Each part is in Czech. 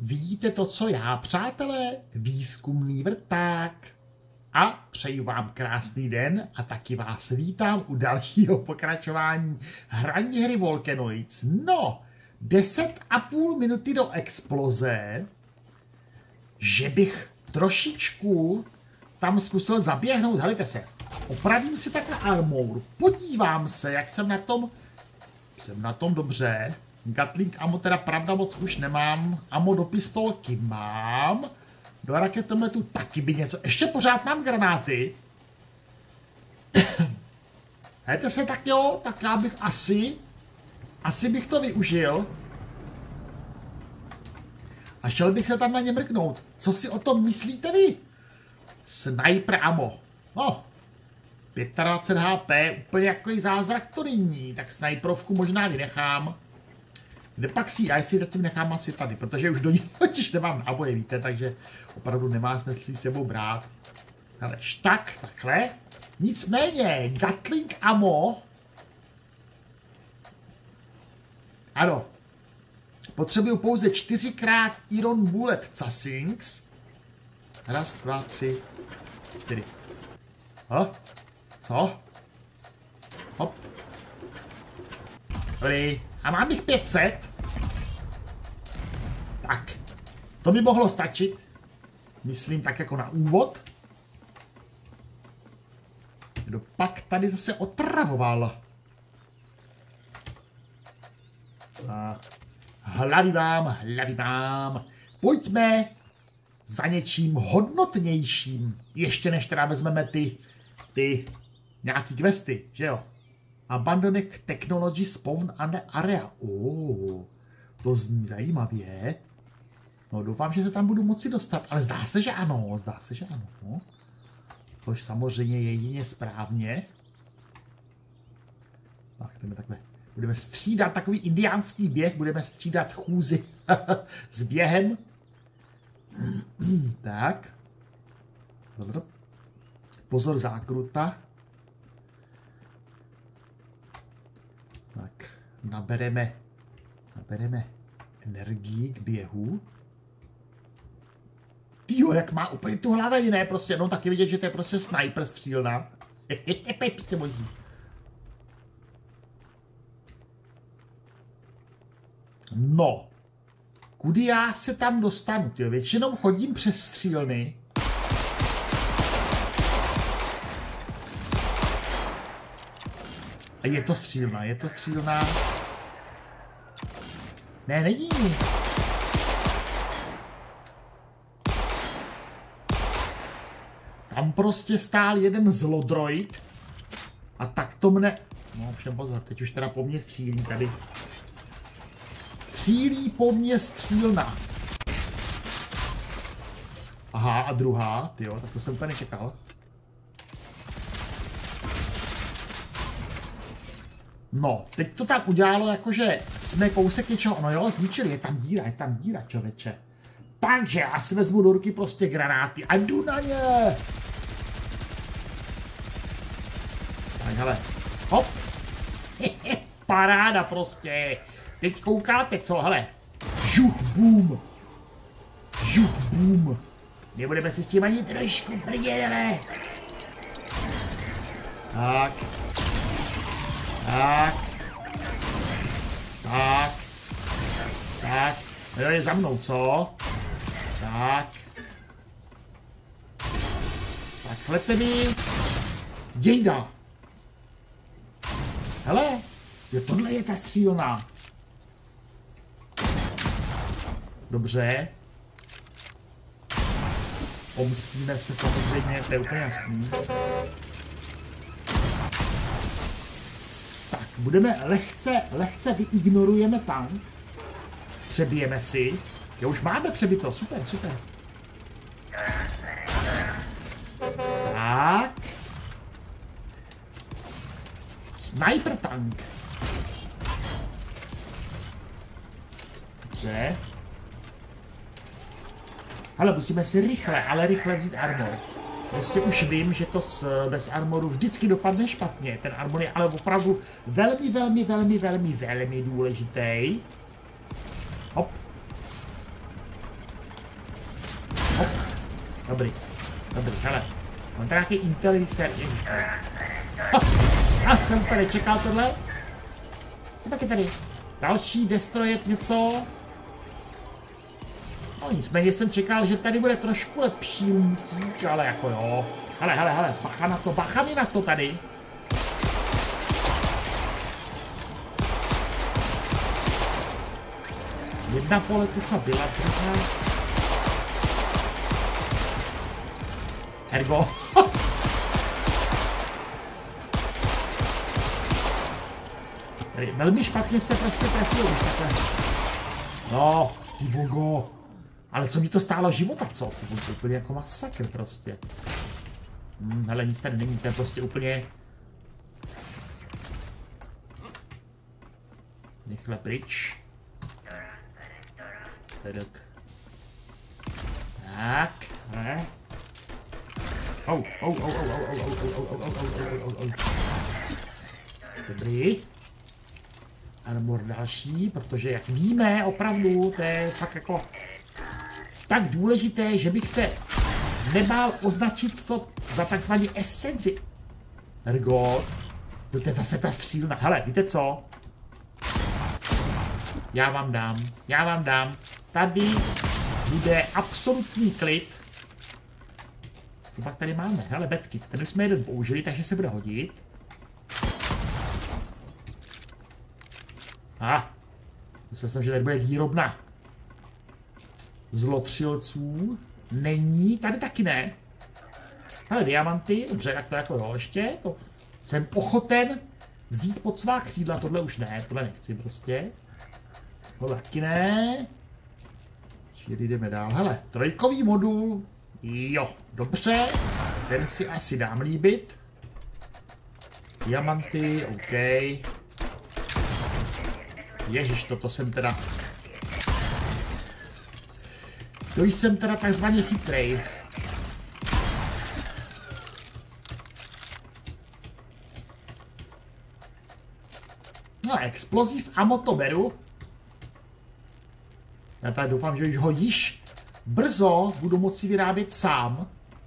vidíte to, co já, přátelé, výzkumný vrták. A přeju vám krásný den a taky vás vítám u dalšího pokračování hraní hry Volcanoids. No, 10,5 minuty do exploze, že bych trošičku tam zkusil zaběhnout. Helejte se, opravím si takhle armor, podívám se, jak jsem na tom. Jsem na tom dobře. Gatling ammo teda pravda moc už nemám. Ammo do pistolky mám. Do raketometu taky by něco. Ještě pořád mám granáty. Hejte se, tak jo, tak já bych asi bych to využil. A šel bych se tam na ně mrknout. Co si o tom myslíte vy? Sniper ammo. No, 25 HP, úplně jako zázrak to není. Tak sniperovku možná vynechám. Kde pak si, já si zatím nechám asi tady, protože už do ní totiž nemám náboje, víte, takže opravdu nemá smysl si sebou brát. Ale tak, takhle. Nicméně, Gatling ammo. Ano. Potřebuju pouze 4x Iron Bullet Casings. 1, 2, 3, 4. Co? Hop. Dobrý. A mám jich 500. Tak. To by mohlo stačit. Myslím tak jako na úvod. Kdo pak tady zase otravoval? Hlavy mám. Pojďme za něčím hodnotnějším. Ještě než teda vezmeme ty nějaký questy, že jo? Abandoned Technology Spawn and Area. To zní zajímavě. No doufám, že se tam budu moci dostat, ale zdá se, že ano. Což samozřejmě je jedině správně. Tak, jdeme takhle. Budeme střídat takový indiánský běh, budeme střídat chůzi s během. Tak. Dobře. Pozor, zákruta. Tak, nabereme energii k běhu. Tyjo, jak má úplně tu hlavu, ne, prostě, no taky vidět, že to je prostě sniper střílna. Pejte možný. No, kudy já se tam dostanu, tyjo, většinou chodím přes střílny. A je to střílna. Ne, není. Tam prostě stál jeden zlodroid. A tak to mne... No, všem pozor, teď už teda po mně střílí tady. Střílí po mně střílna. Aha, a druhá, tyjo, tak to jsem úplně nečekal. No, teď to tak udělalo, jakože jsme kousek něčeho, no jo, zničili, je tam díra, čověče. Takže já si vezmu do ruky prostě granáty a jdu na ně. Tak hele, hop. Paráda prostě. Teď koukáte, co, hele. Žuch, boom. Nebudeme si s tím ani trošku prděle. Tak. Jo, je za mnou, co? Tak, chlete mi. Dějda. Hele, jo, tohle je ta střílna. Dobře. Pomstíme se samozřejmě, to je úplně jasný. Budeme lehce vyignorujeme tank. Přebijeme si. Jo, už máme přebito, super. Tak. Sniper tank. Dobře. Ale musíme si rychle vzít armor. Prostě už vím, že to bez armoru vždycky dopadne špatně. Ten armor je ale opravdu velmi důležitý. Hop. Dobrý, hele. On tady nějaký inteliser, já jsem tady čekal tohle. Co tak je tady? Další destrojet něco. No nicméně jsem čekal, že tady bude trošku lepší lootík, ale jako jo. Hele, bacha mi na to tady. Jedna poletucha byla, druhá. Ergo. Tady velmi špatně se prostě trefilo, už takhle. No, ty vogo. Ale co mi to stálo života, co? To je úplně jako masakr prostě. Hele, nic tady není, to je prostě úplně... Rychle pryč. Tak, ne. Dobrý. Armor další, protože jak víme, opravdu, to je fakt jako tak důležité, že bych se nebál označit to za takzvaný esenci. Ergo, to je zase ta střílna. Hele, víte co? Já vám dám. Tady bude absolutní klid. Co pak tady máme? Hele, betky. Ten jsme jeden použili, takže se bude hodit. Myslel jsem, že tady bude výrobna zlotřilců. Není, tady taky ne. Hele, diamanty, dobře, tak to jako jo, ještě. To jsem ochoten vzít pod svá křídla, tohle už ne, tohle nechci prostě. Tohle taky ne. Čili jdeme dál. Hele, trojkový modul. Jo, dobře. Ten si asi dám líbit. Diamanty, OK. Ježiš, toto jsem teda... To jsem teda takzvaně chytrej. No, explosiv ammo to beru. Já tady doufám, že ho již brzo budu moci vyrábět sám.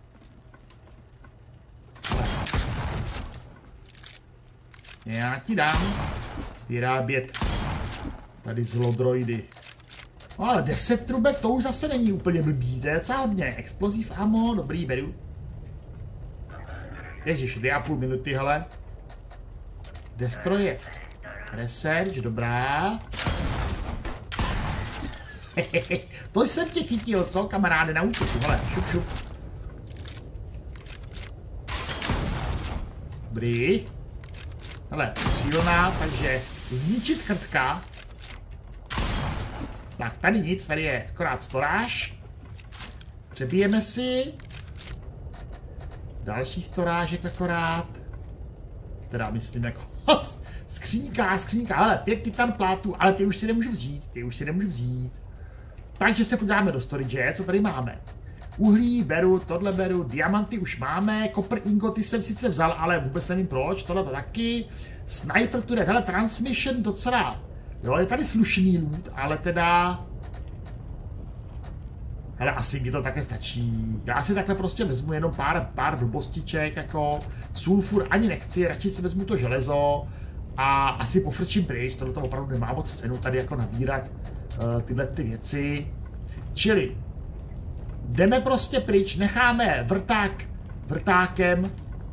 Já ti dám vyrábět tady zlodroidy. No, ale 10 trubek to už zase není úplně blbý, to je docela hodně. Explosiv ammo, dobrý, beru. Ježiš, 2,5 minuty, hele. Destroje. Research, dobrá. To jsem tě chytil, co, kamaráde, na útoku, hele, šup. Dobrý. Hele, silná, takže zničit krtka. Tak, tady nic, tady je akorát storáž. Přebijeme si. Další storážek akorát. Teda myslím jako skřínka, hele, 5 titan plátů, ale ty už si nemůžu vzít, Takže se podíváme do storage, co tady máme. Uhlí beru, tohle beru, diamanty už máme, copper ingoty jsem sice vzal, ale vůbec nevím proč, tohle to taky. Sniper tu jde, hele, transmission docela, jo, je tady slušný loot, ale teda... Hele, asi mi to také stačí. Já si takhle prostě vezmu jenom pár blbostiček, jako sulfur ani nechci, radši si vezmu to železo a asi pofrčím pryč, tohle to opravdu nemá moc cenu tady jako nabírat tyhle ty věci. Čili jdeme prostě pryč, necháme vrtákem.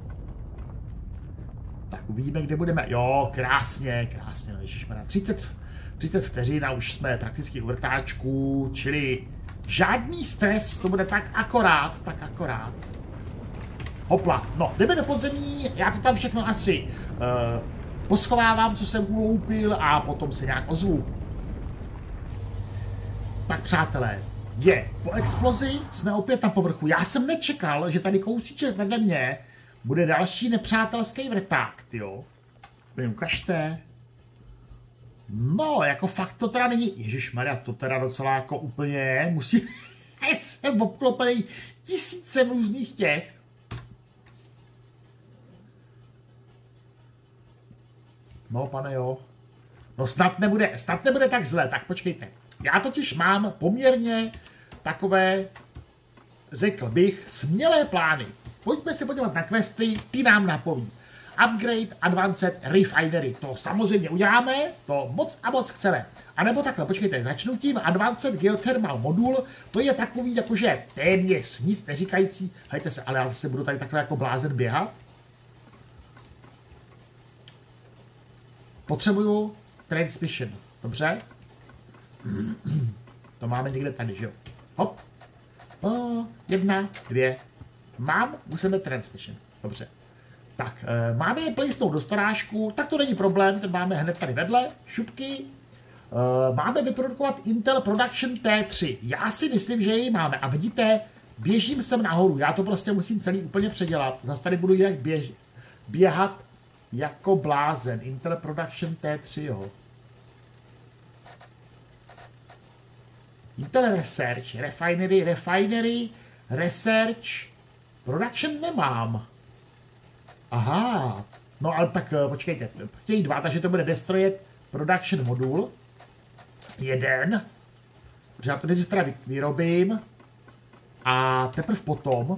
Tak uvidíme, kde budeme. Jo, krásně, ježišmarja, 30 vteřin a už jsme prakticky u vrtáčku, čili žádný stres, to bude tak akorát. Hopla, no, jdeme do podzemí, já to tam všechno asi poschovávám, co jsem uloupil a potom se nějak ozvu. Tak přátelé, po explozi jsme opět na povrchu. Já jsem nečekal, že tady kousíček vedle mě bude další nepřátelský vrták, tyjo. Ukažte. No, jako fakt to teda není, ježišmarja, to teda docela jako úplně musí, jsem obklopený tisícem různých těch. No, pane jo. No snad nebude tak zle, tak počkejte. Já totiž mám poměrně takové řekl bych, smělé plány. Pojďme se podívat na questy, ty nám napoví. Upgrade Advanced Refinery. To samozřejmě uděláme, to moc a moc chceme. A nebo takhle, počkejte, začnu tím Advanced Geothermal Modul, to je takový jakože téměř nic neříkající. Hejte se, ale já zase budu tady takhle jako blázen běhat. Potřebuju Transmission, dobře? To máme někde tady, že jo? Hop. 1, 2. Musíme Transmission, dobře. Tak, máme je plejsnout do starážku, tak to není problém, ten máme hned tady vedle, šupky. Máme vyprodukovat Intel Production T3. Já si myslím, že ji máme. A vidíte, běžím sem nahoru, já to prostě musím celý úplně předělat. Zase tady budu jinak běhat jako blázen. Intel Production T3, jo. Intel Research, Refinery, Research, Production nemám. Aha, no ale tak počkejte, chtějí 2, takže to bude Destroyed Production Modul. 1, protože já to nejdřív teda vyrobím a teprve potom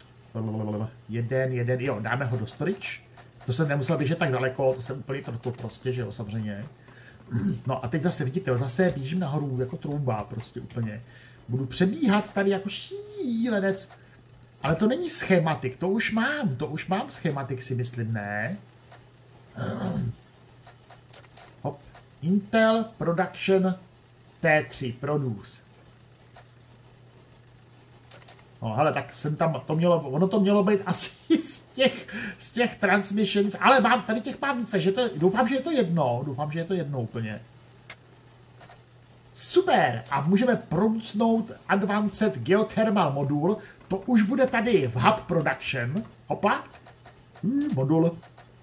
1, jo, dáme ho do storage. To jsem nemusel běžet tak daleko, to jsem úplně to prostě, že jo, samozřejmě. No a teď zase vidíte, zase běžím nahoru jako trouba, prostě úplně. Budu přebíhat tady jako šílenec. Ale to není schematik, to už mám schematik, si myslím, ne? Hop. Intel Production T3 Produce. No hele, tak jsem tam, ono to mělo být asi z těch transmissions, ale tady těch mám více, že doufám, že je to jedno úplně. Super, a můžeme producnout Advanced Geothermal Modul, to už bude tady v Hub Production, hopa, modul,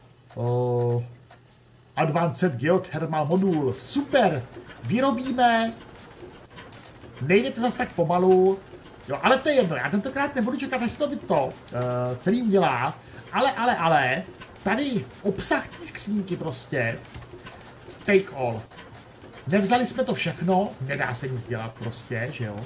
Advanced Geothermal Modul, super, vyrobíme, nejde to zase tak pomalu, jo, ale to je jedno, já tentokrát nebudu čekat, až to celý udělá, ale, tady obsah té skřínky prostě, take all. Nevzali jsme to všechno, nedá se nic dělat prostě, že jo.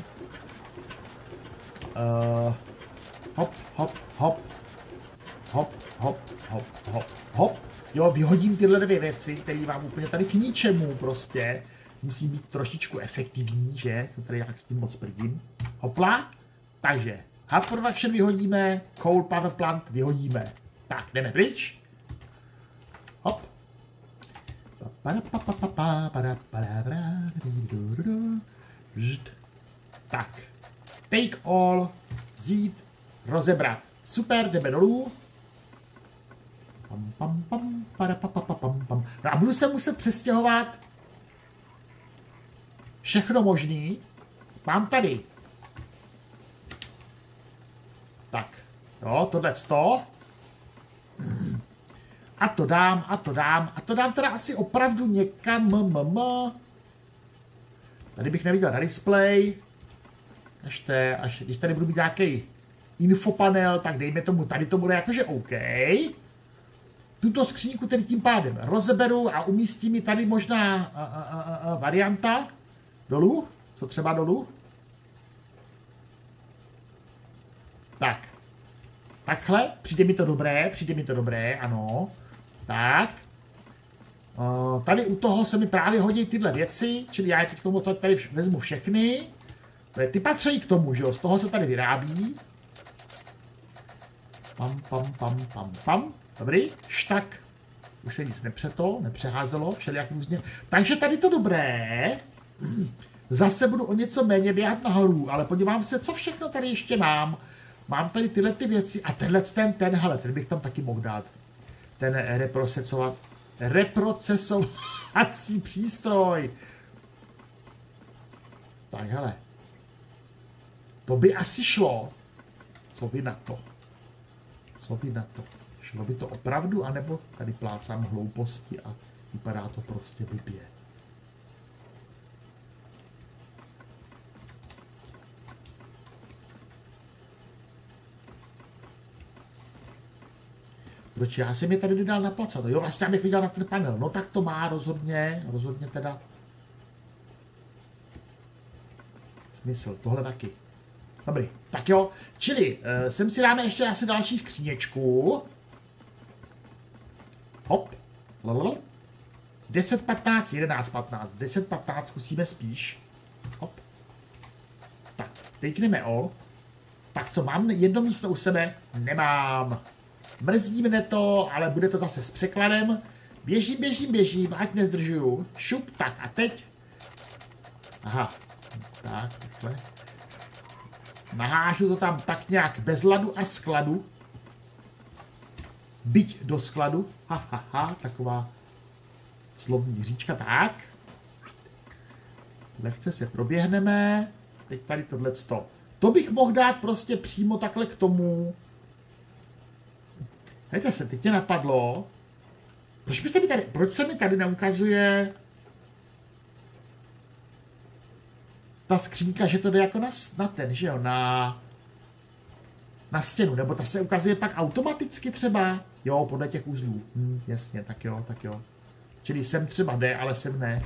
Hop. Jo, vyhodím tyhle 2 věci, které vám úplně tady k ničemu prostě. Musí být trošičku efektivní, že? Co tady jak s tím moc prdím. Hopla. Takže, Hub Production vyhodíme, Coal Power Plant vyhodíme. Tak, jdeme pryč. Hop. Tak, take all, vzít, rozebrat. Super, jdeme dolů. No a budu se muset přestěhovat všechno možný. Mám tady. Tak, jo, tohleto. A to dám teda asi opravdu někam Tady bych neviděl na display. Když tady budu mít nějaký infopanel, tak dejme tomu, tady to bude jakože OK. Tuto skříňku tedy tím pádem rozeberu a umístím ji tady možná varianta dolů. Co třeba dolů? Tak. Takhle, přijde mi to dobré, ano. Tak. Tady u toho se mi právě hodí tyhle věci, čili já je teď tady vezmu všechny. Ty patří k tomu, že jo, z toho se tady vyrábí. Pam. Dobrý, štak. Už se nic nepřeházelo, všelijak různě. Takže tady to dobré. Zase budu o něco méně běhat nahoru, ale podívám se, co všechno tady ještě mám. Mám tady tyhle ty věci a ten bych tam taky mohl dát. Ten reprocesovací přístroj. Tak hele. To by asi šlo. Co by na to? Šlo by to opravdu, anebo tady plácám hlouposti a vypadá to prostě blbě. Proč já jsem je tady dodal naplacat? Jo, vlastně bych viděl na ten panel. No tak to má rozhodně teda smysl. Tohle taky. Dobrý, tak jo, čili sem si dáme ještě asi další skříněčku. Hop, lalala. 10, 15, 11, 15, 10, 15 zkusíme spíš. Hop. Tak, tejkneme all. Tak co, mám jedno místo u sebe? Nemám. Mrzí mne to, ale bude to zase s překladem. Běžím, ať nezdržuju. Šup, tak a teď. Aha, tak, takhle. Nahážu to tam tak nějak bez ladu a skladu. Byť do skladu. Taková slovní říčka, tak. Lehce se proběhneme. Teď tady tohleto. To bych mohl dát prostě přímo takhle k tomu. Hejte se, teď tě napadlo. Proč se mi tady neukazuje ta skřínka, že to jde jako na ten, že jo, na stěnu, nebo ta se ukazuje pak automaticky třeba, jo, podle těch uzlů, jasně, tak jo. Čili sem třeba jde, ale sem ne.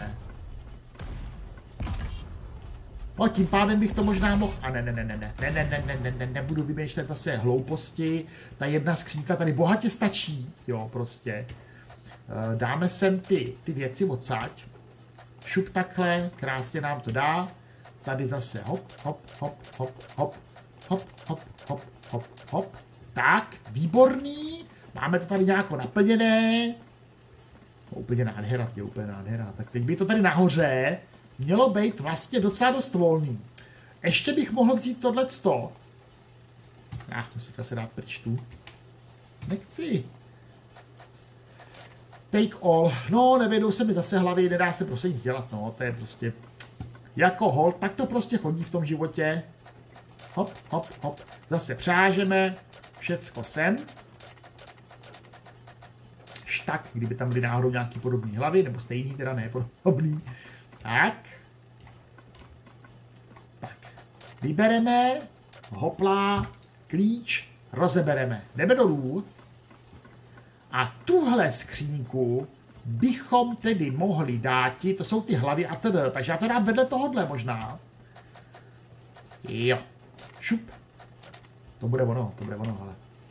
No, tím pádem bych to možná mohl, a ne, nebudu vymýšlet zase hlouposti, ta jedna skřínka tady bohatě stačí, jo, prostě. Dáme sem ty věci odsaď, šup takhle, krásně nám to dá, tady zase hop, tak, výborný, máme to tady nějako naplněné, no, úplně nádhera, tak teď by to tady nahoře mělo být vlastně docela dost volný. Ještě bych mohl vzít tohleto. Musím se dát pryč tu. Nechci. Take all. No, nevědou se mi zase hlavy, nedá se prostě nic dělat, no, to je prostě jako hold, tak to prostě chodí v tom životě. Hop. Zase přážeme všecko sem. Tak, kdyby tam byly náhodou nějaký podobný hlavy, nebo stejný, teda ne podobný. Tak. Vybereme, hopla, klíč, rozebereme. Jdeme dolů. A tuhle skříňku bychom tedy mohli dáti, to jsou ty hlavy a tedy, takže já to dám vedle tohohle možná. Jo. Šup. To bude ono, hele.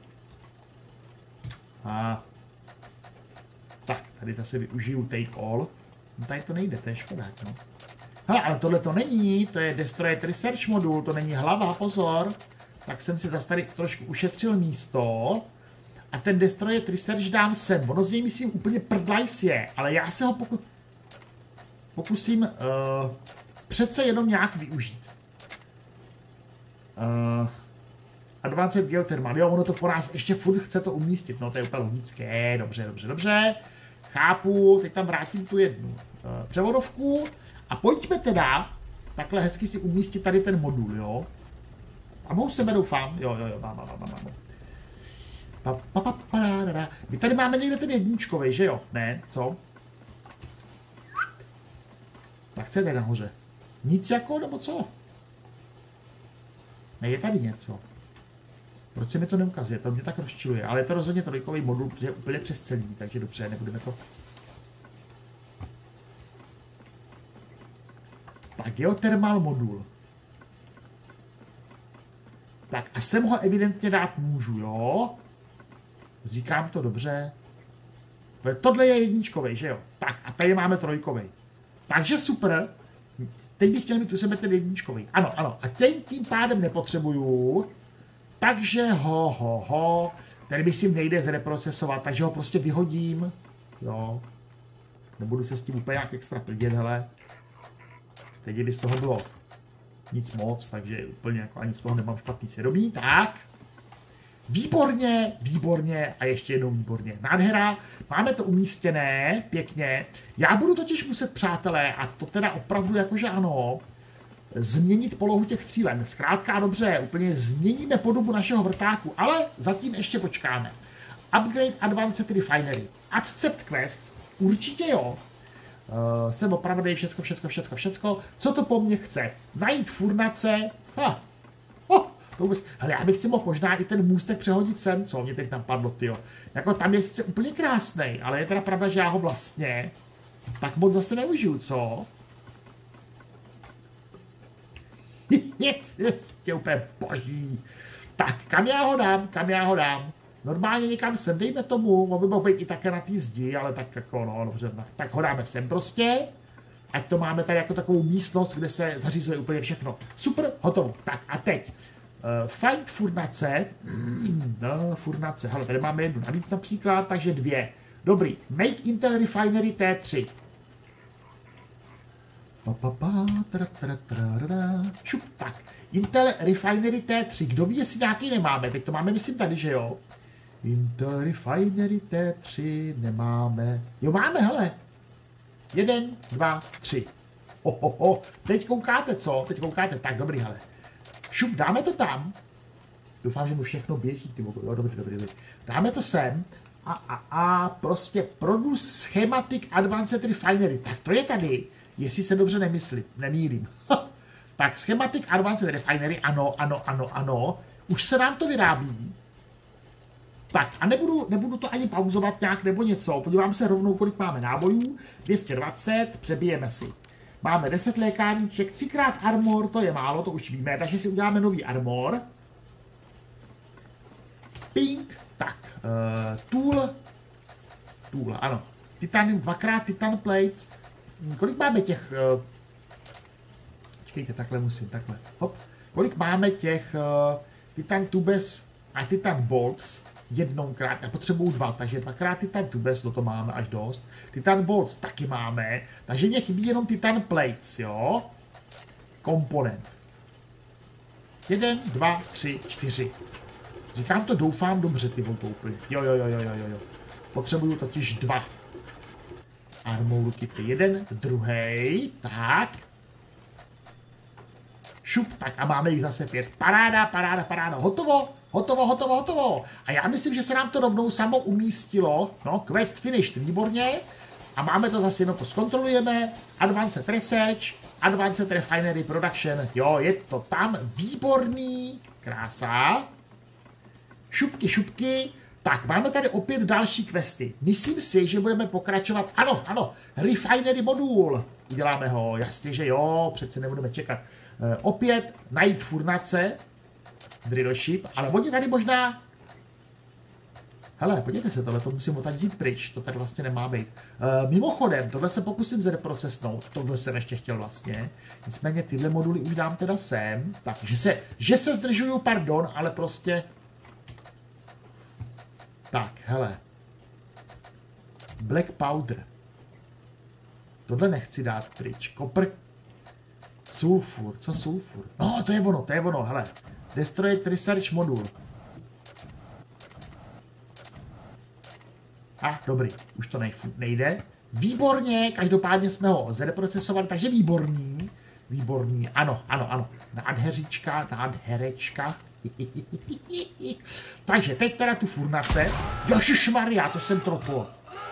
A tak, tady zase využiju take all. No tady to nejde, to je škoda, no. Hele, ale tohle to není, to je Destroyed Research modul, to není hlava, pozor. Tak jsem si zase tady trošku ušetřil místo. A ten Destroyed Research dám sem. Ono z něj myslím úplně prdlajs je, ale já se ho pokusím přece jenom nějak využít. Advanced Geothermal, jo, ono to po nás ještě furt chce to umístit, no to je úplně logické, dobře. Chápu, teď tam vrátím tu jednu převodovku a pojďme teda takhle hezky si umístit tady ten modul, jo. A mohu sebe doufám, jo, mám. My tady máme někde ten jedničkovej, že jo? Ne, co? Tak co je tady nahoře? Nic jako, nebo co? Ne, je tady něco. Proč se mi to neukazuje? To mě tak rozčiluje, ale je to rozhodně trojkový modul, protože je úplně přes celý, takže dobře, nebudeme to... Tak, geothermal modul. Tak a sem ho evidentně dát můžu, jo? Říkám to dobře. Tohle je jedničkovej, že jo? Tak a tady máme trojkovej. Takže super. Teď bych chtěl mít u sebe ten jedničkovej. Ano. A tím pádem nepotřebuju. Takže Tady bych si nejde zreprocesovat, takže ho prostě vyhodím. Jo. Nebudu se s tím úplně jak extra prdět, hele. Stejně by z toho bylo nic moc, takže úplně jako ani z toho nemám špatný svědomí. Tak. Výborně a ještě jednou výborně. Nádhera, máme to umístěné, pěkně. Já budu totiž muset, přátelé, a to teda opravdu jakože ano, změnit polohu těch střílen. Zkrátka dobře, úplně změníme podobu našeho vrtáku, ale zatím ještě počkáme. Upgrade Advanced Refinery. Accept quest, určitě jo. Jsem opravdu všecko. Co to po mně chce? Najít furnace. Hele, já bych si mohl možná i ten můstek přehodit sem, co mě teď napadlo, tyjo. Jako tam je sice úplně krásnej, ale je teda pravda, že já ho vlastně tak moc zase neužiju, co? Je úplně boží. Tak, kam já ho dám? Normálně někam sem, dejme tomu, on by mohl být i také na té zdi, ale tak jako, no, dobře, tak ho dáme sem prostě. Ať to máme tady jako takovou místnost, kde se zařizuje úplně všechno. Super, hotovo. Tak a teď. Find furnace. No, furnace. Hele, tady máme jednu navíc například, takže 2. Dobrý. Make Intel Refinery T3. Šup, tak. Intel Refinery T3. Kdo ví, jestli nějaký nemáme? Teď to máme, myslím, tady, že jo? Intel Refinery T3 nemáme. Jo, máme, hele. 1, 2, 3. Teď koukáte, co? Teď koukáte. Tak, dobrý, hele. Šup, dáme to tam. Doufám, že mu všechno běží, ty vole. Jo, dobrý. Dáme to sem. A prostě Produce Schematic Advanced Refinery. Tak to je tady. Jestli se dobře nemýlím. Tak, Schematic Advanced Refinery, ano. Už se nám to vyrábí. Tak a nebudu to ani pauzovat nějak nebo něco. Podívám se rovnou, kolik máme nábojů. 220, přebijeme si. Máme 10 lékárníček, 3x armor, to je málo, to už víme, takže si uděláme nový armor. Pink, tak, tool, ano. Titanium, 2x titan plates. Kolik máme těch, počkejte, takhle. Hop. Kolik máme těch titan tubes a titan bolts? Jednoukrát, já potřebuju 2, takže 2x titan tubes, to máme až dost. Titan bolts taky máme, takže mě chybí jenom titan plates, jo? Komponent. 1, 2, 3, 4. Říkám to, doufám dobře, ty voltou úplně. Jo. Potřebuju totiž 2. Armor kity, 1, druhý, tak. Šup, tak a máme jich zase 5. Paráda, hotovo. A já myslím, že se nám to rovnou samo umístilo. No, quest finished, výborně. A máme to zase, no to zkontrolujeme. Advanced Research, Advanced Refinery Production. Jo, je to tam, výborný. Krása. Šupky. Tak, máme tady opět další questy. Myslím si, že budeme pokračovat. Ano, Refinery modul. Uděláme ho, jasně, že jo, přece nebudeme čekat. Opět najít furnace, drill ship, ale oni tady možná... Hele, podívejte se, tohle to musím tady vzít pryč, to tady vlastně nemá být. Mimochodem, tohle se pokusím zreprocesnout, tohle jsem ještě chtěl vlastně. Nicméně tyhle moduly už dám teda sem, tak, že se zdržuju, pardon, ale prostě... Tak, hele. Black powder. Tohle nechci dát pryč. Copper... Sulfur, co sulfur? No, to je ono, hele. Destroyed Research modul. Dobrý, už to nejde. Výborně, každopádně jsme ho zreprocesovali, takže výborný, ano. Nádherečka. Takže teď teda tu furnace. Ježišmarja, to jsem tropl.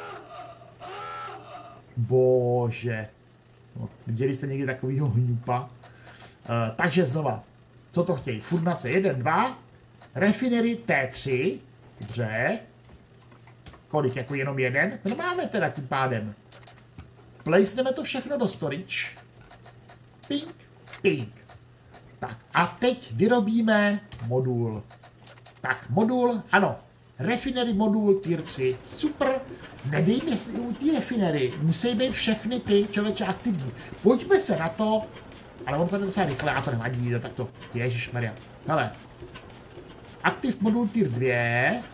Bože. No, viděli jste někdy takovýho hňupa? Takže znova, co to chtějí? Furnace 1, 2, Refinery T3, dobře. Kolik, jako jenom jeden? No máme teda tím pádem. Placeneme to všechno do storage. Pink. Tak a teď vyrobíme modul. Tak, modul, ano. Refinery modul tier 3. Super. Nevím, jestli u té refinery musí být všechny ty člověče aktivní. Pojďme se na to. Ale on to jde docela rychle, a to nevadí, tak to. Ježišmarja. Hele. Aktiv modul tier 2.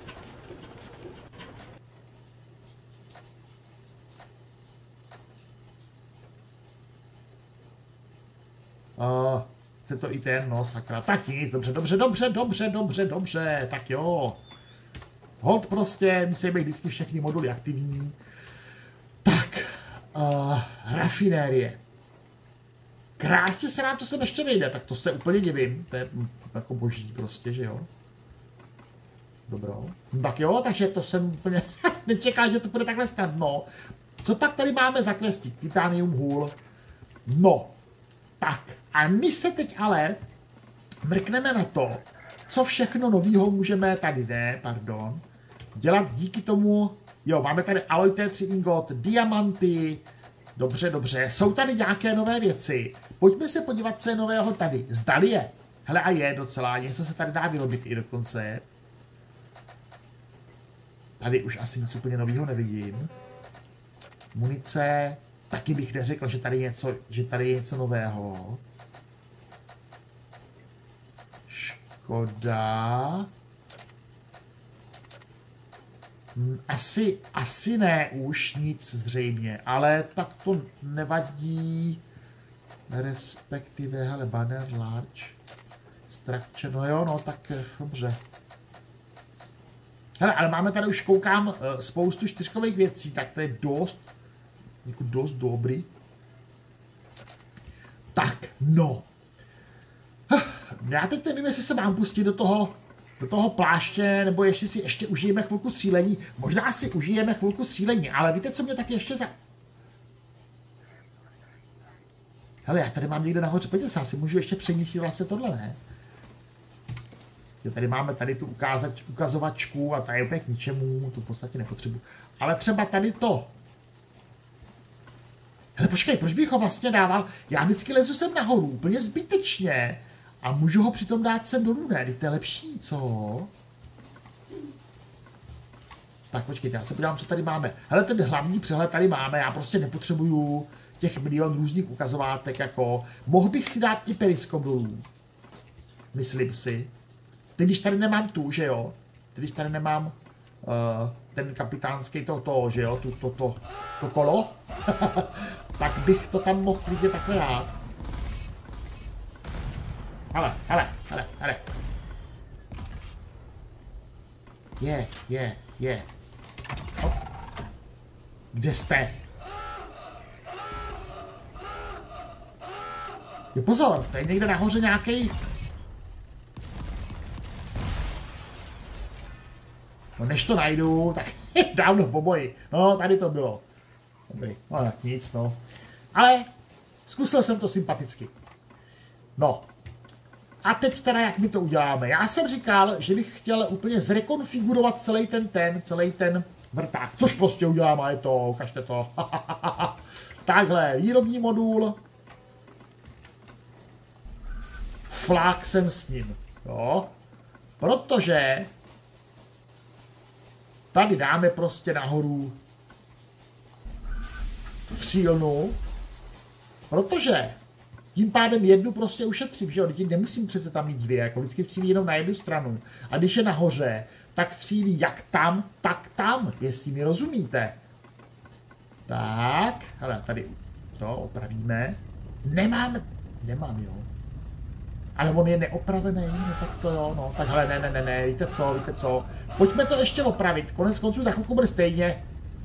Chce to i ten, no sakra. Tak nic, dobře. Tak jo. Hold prostě, musí být vždycky všechny moduly aktivní. Tak, rafinérie. Krásně se nám to sem ještě nejde, tak to se úplně divím. To je jako boží prostě, že jo. Dobro. Tak jo, takže to jsem úplně nečekal, že to bude takhle snadno. Co pak tady máme za questy? Titanium hůl. No, tak. A my se teď ale mrkneme na to, co všechno novýho můžeme tady, dělat díky tomu. Jo, máme tady Alloy T3 ingot, diamanty, Dobře, dobře. Jsou tady nějaké nové věci. Pojďme se podívat, co je nového tady. Zdali je. Hele, a je docela. Něco se tady dá vyrobit i dokonce. Tady už asi nic úplně nového nevidím. Munice. Taky bych neřekl, že tady je něco nového. Škoda. Asi ne už nic zřejmě, ale tak to nevadí. Respektive, hele, banner large. Structure, no jo, no tak dobře. Hele, ale máme tady už, koukám, spoustu čtyřkových věcí, tak to je dost dobrý. Tak, no. Já teď nevím, jestli se mám pustit do toho pláště, nebo ještě si užijeme chvilku střílení. Možná si užijeme chvilku střílení, ale víte, co mě taky ještě Hele, já tady mám někde nahoře, pojďte se, asi můžu ještě přemístit vlastně tohle, ne? Tady máme tady tu ukazovačku a ta je úplně k ničemu, tu v podstatě nepotřebuji. Ale třeba tady to. Hele, počkej, proč bych ho vlastně dával? Já vždycky lezu sem nahoru, úplně zbytečně. A můžu ho přitom dát sem dolů, ne? To je lepší, co? Tak počkejte, já se podívám, co tady máme. Hele, ten hlavní přehled tady máme, já prostě nepotřebuju těch milion různých ukazovátek, jako... Mohl bych si dát i periskop dolů. Myslím si. Teď, když tady nemám tu, že jo? Teď, když tady nemám ten kapitánský že jo? To kolo. Tak bych to tam mohl vidět takhle dát. Hele. Je. Hop. Kde jste? Jo, pozor, tady někde nahoře nějaký. No než to najdu, tak dávno po boji. No, tady to bylo. Dobrý, no tak nic, no. Ale zkusil jsem to sympaticky. No. A teď teda, jak my to uděláme? Já jsem říkal, že bych chtěl úplně zrekonfigurovat celý ten vrták. Což prostě udělám, a je to, ukažte to. Takhle, výrobní modul. Flák jsem s ním. Jo. Protože tady dáme prostě nahoru střílnu. Protože tím pádem jednu prostě ušetřím, že jo? Teď nemusím přece tam mít dvě, jako vždycky střílí jenom na jednu stranu. A když je nahoře, tak střílí jak tam, tak tam, jestli mi rozumíte. Tak, hele, tady to opravíme. Nemám, jo. Ale on je neopravený, no tak to jo, no. Tak hele, ne, víte co. Pojďme to ještě opravit, konec konců za chvilku bude stejně.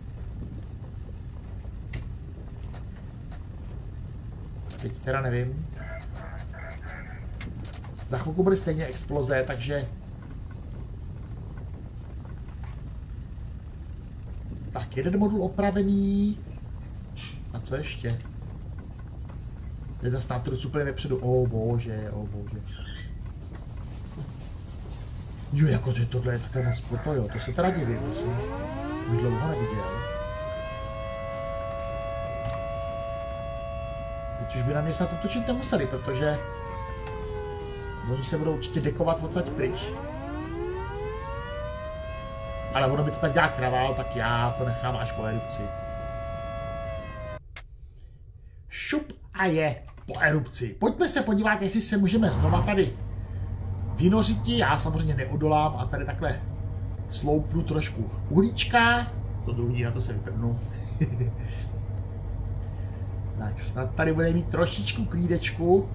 Teď teda nevím. Za chvilku bude stejně exploze, takže... Tak, jeden modul opravený. A co ještě? Je to snad to super vepředu. O bože. Jo, jakože tohle je takhle moc poto, jo. To se teda divím, myslím. Už dlouho neviděl. Teď už by na mě snad útočit nemuseli, protože oni se budou určitě dekovat odsaď pryč. Ale ono by to tak dělá kravál, tak já to nechám až po erupci. Šup a je po erupci. Pojďme se podívat, jestli se můžeme znova tady vynořiti. Já samozřejmě neodolám a tady takhle sloupnu trošku uhlíčka. To druhý, na to se vyprdnu. Tak snad tady bude mít trošičku klídečku.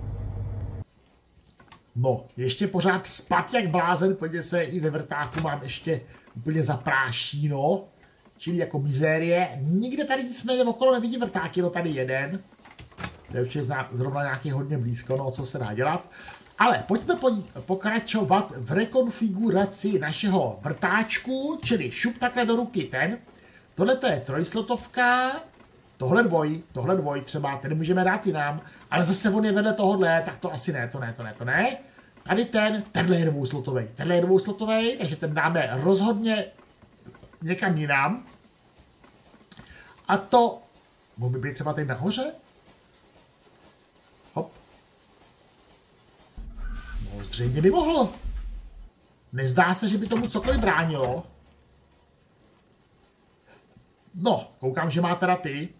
No, ještě pořád spat jak blázen, podívejte se, i ve vrtáku mám ještě úplně zaprášíno, čili jako mizérie. Nikde tady nicméně okolo nevidím vrtáky, no tady jeden. To je určitě zrovna nějaký hodně blízko, no co se dá dělat. Ale pojďme pokračovat v rekonfiguraci našeho vrtáčku, čili šup takhle do ruky ten. Tohle to je trojslotovka, tohle dvoj třeba, ten můžeme dát i nám, ale zase on je vedle tohohle, tak to asi ne, to ne. Tady tenhle je dvouslotovej, takže ten dáme rozhodně někam jinam. A to Mohl by být třeba tady nahoře? Hop. No, zřejmě by mohlo. Nezdá se, že by tomu cokoliv bránilo. No, koukám, že má teda ty.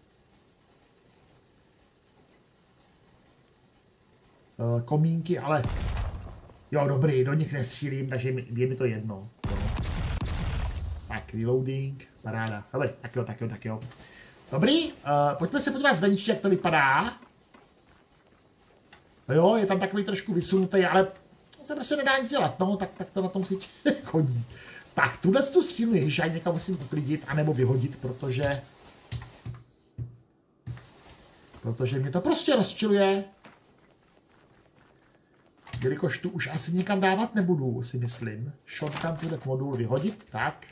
Komínky, ale... Jo, dobrý, do nich nestřílím, takže je mi to jedno. Jo. Tak, reloading, paráda. Dobrý, tak jo. Dobrý, pojďme se podívat zvenčí, jak to vypadá. Jo, je tam takový trošku vysunutý, ale se prostě nedá nic dělat, no, tak to na tom si chodí. Tak, tuhle tu střílnu ježišaj někam musím uklidit, anebo vyhodit, protože mě to prostě rozčiluje. Jelikož tu už asi nikam dávat nebudu, si myslím. Shotgun tuhle modul vyhodit, tak.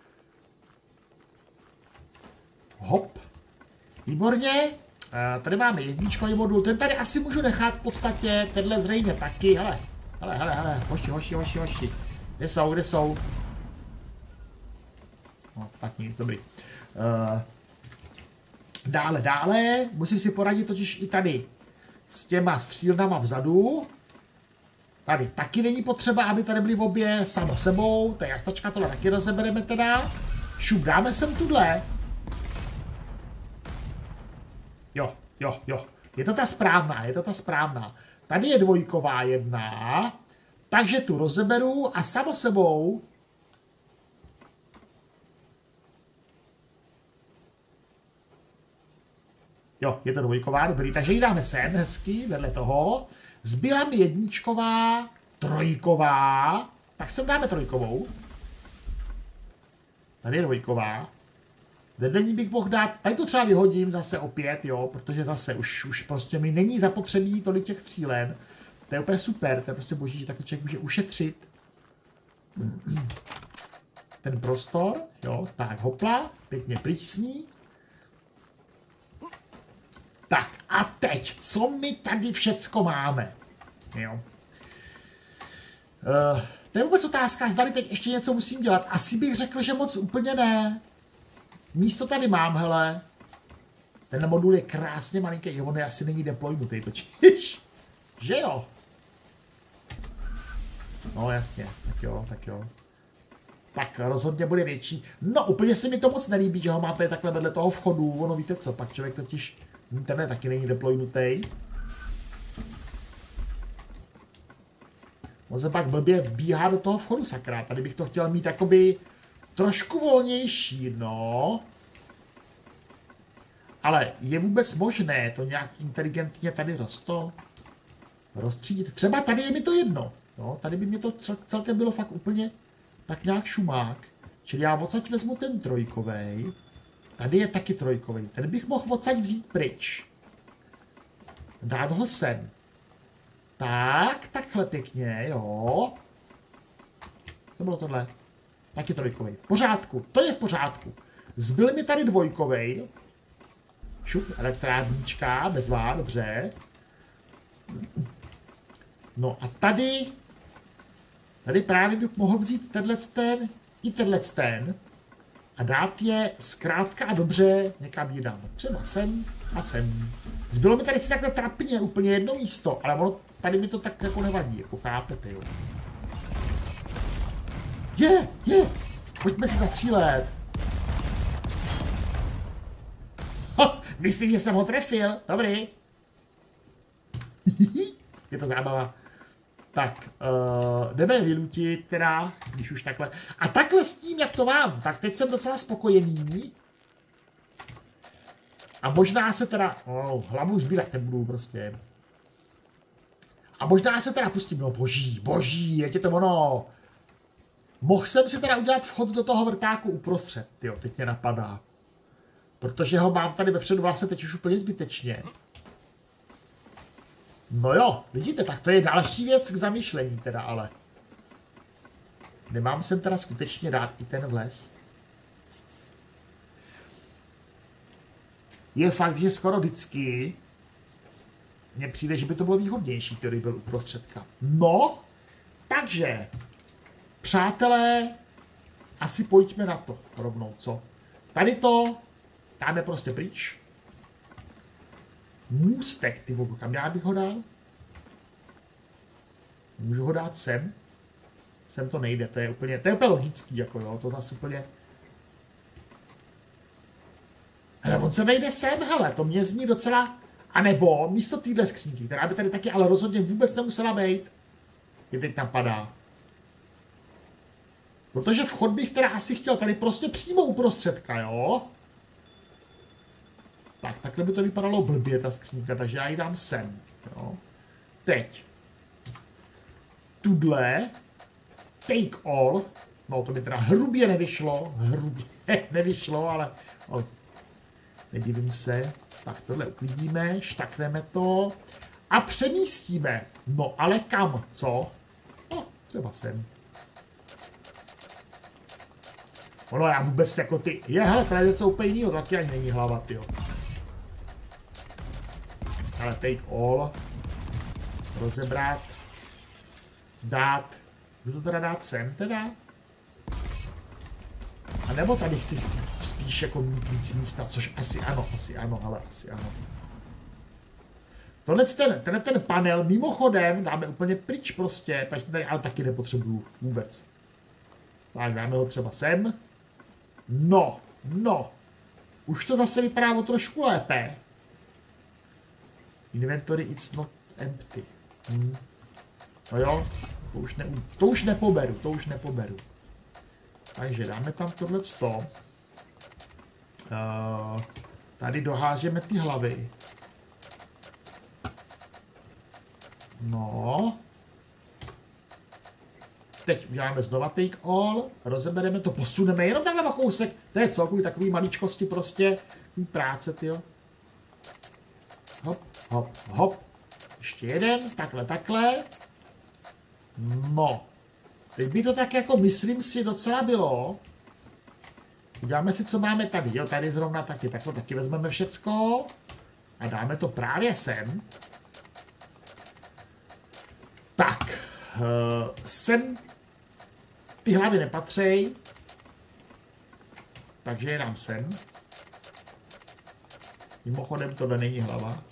Hop. Výborně. Tady máme jedničkový modul, ten tady asi můžu nechat v podstatě, tenhle zřejmě taky, hele, hoši. Kde jsou? No, tak nic, dobrý. Dále, musím si poradit totiž i tady s těma střílnama vzadu. Tady taky není potřeba, aby tady byly obě samo sebou, to je jastačka, tohle taky rozebereme teda. Šup, dáme sem tuhle. Jo. Je to ta správná. Tady je dvojková jedna, takže tu rozeberu a samo sebou jo, je to dvojková, dobrý, takže ji dáme sem hezky, vedle toho. Zbyla mi jedničková, trojková, tak sem dáme trojkovou. Tady je dvojková. Vedle ní bych mohl dát, tady to třeba vyhodím zase opět, jo, protože zase už prostě mi není zapotřebí tolik těch střílen. To je úplně super, to je prostě boží, že takový člověk může ušetřit ten prostor, jo, tak hopla, pěkně plísní. Tak a teď, co my tady všecko máme, jo. To je vůbec otázka, zdali teď ještě něco musím dělat. Asi bych řekl, že moc úplně ne. Místo tady mám, hele. Ten modul je krásně malinký, on asi není deploynutý totiž. Že jo? No jasně, tak jo. Tak rozhodně bude větší. No úplně se mi to moc nelíbí, že ho máte takhle vedle toho vchodu. Ono víte co, pak člověk totiž internet taky není deploynutý. On se pak blbě vbíhá do toho vchodu, sakra. Tady bych to chtěl mít jakoby trošku volnější, no. Ale je vůbec možné to nějak inteligentně tady rozstřídit. Třeba tady je mi to jedno. No, tady by mě to celkem bylo fakt úplně tak nějak šumák. Čili já odsaď vezmu ten trojkovej. Tady je taky trojkovej. Ten bych mohl odsaď vzít pryč. Dát ho sem. Tak, takhle pěkně, jo. Co bylo tohle? Taky trojkovej. V pořádku, to je v pořádku. Zbyl mi tady dvojkovej. Šup, elektrárnička, bezvá, dobře. No a tady právě bych mohl vzít tenhle a dát je zkrátka a dobře někam jinam. Třeba sem a sem. Zbylo mi tady si takhle trapně úplně jedno místo, ale ono, tady mi to tak jako nevadí, jako chápete, jo. Je, pojďme si zastřílet. Myslím, že jsem ho trefil, dobrý. Je to zábava. Tak, jdeme je vylutit teda, když už takhle. A takhle s tím, jak to mám, tak teď jsem docela spokojený. A možná se teda, hlavu sbírat nebudu prostě. A možná se teda pustím, no boží, jak je to ono. Mohl jsem si teda udělat vchod do toho vrtáku uprostřed, jo, teď mě napadá. Protože ho mám tady vepředu vlastně teď už úplně zbytečně. No jo, vidíte, tak to je další věc k zamýšlení teda, ale. Nemám sem teda skutečně dát i ten vles. Je fakt, že skoro vždycky mně přijde, že by to bylo výhodnější, který byl uprostředka. No, takže, přátelé, asi pojďme na to rovnou, co? Tady to dáme prostě pryč. Můstek, ty vogo, kam já bych ho dal? Můžu ho dát sem? Sem to nejde, to je úplně logický, jako jo, to zase úplně... Hele, on se vejde sem, hele, to mě zní docela... A nebo místo téhle skřínky, která by tady taky ale rozhodně vůbec nemusela být, je teď napadá. Protože vchod bych teda asi chtěl tady prostě přímo uprostředka, jo? Tak, takhle by to vypadalo blbě, ta skřínka, takže já ji dám sem, jo? Teď. Tudle. Take all. No, to by teda hrubě nevyšlo. Hrubě nevyšlo, ale nedivím se. Tak, tohle uklidíme, štakneme to a přemístíme. No, ale kam, co? No, třeba sem. Ono, já vůbec jako ty... Hele, tady je něco úplně jinýho, taky ani není hlava, tyjo. Ale take all. Rozebrat. Dát. Budu to teda dát sem, teda? A nebo tady chci spíš jako mít víc místa, což asi ano, ale asi ano. Ten panel mimochodem dáme úplně pryč prostě, takže tady ale taky nepotřebuju vůbec. Tak dáme ho třeba sem. No. Už to zase vypadá o trošku lépe. Inventory it's not empty. No jo, to už nepoberu. Takže dáme tam tohleto. Tady dohážeme ty hlavy. No. Teď uděláme znova take all, rozebereme to, posuneme jenom takhle na kousek. To je celkový takový maličkosti prostě. Práce, tyjo. Hop. Ještě jeden, takhle. No. Teď by to tak jako, myslím si, docela bylo. Uděláme si, co máme tady. Jo, tady zrovna taky. Tak to taky vezmeme všecko. A dáme to právě sem. Tak. Sem ty hlavy nepatří. Takže je dám sem. Mimochodem tohle není hlava.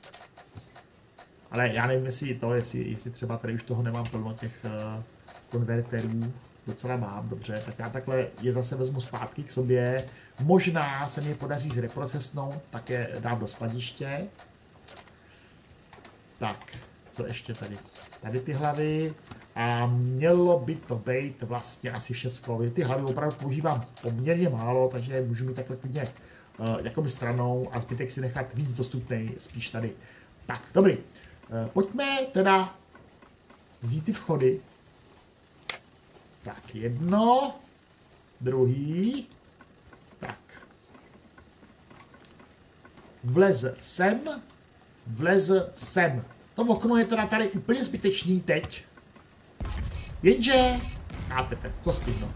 Ale já nevím, jestli třeba tady už toho nemám plno těch konverterů. Docela mám, dobře, tak já takhle je zase vezmu zpátky k sobě. Možná se mi podaří zreprocesnout, tak je dám do skladiště. Tak, co ještě tady? Tady ty hlavy. A mělo by to být vlastně asi všecko. Ty hlavy opravdu používám poměrně málo, takže můžu mít takhle klidně jakoby stranou a zbytek si nechat víc dostupný, spíš tady. Tak, dobrý. Pojďme teda vzít ty vchody. Tak, jedno, druhý, tak. Vlez sem. To okno je teda tady úplně zbytečný teď. Jenže, chápete, co s tím, no.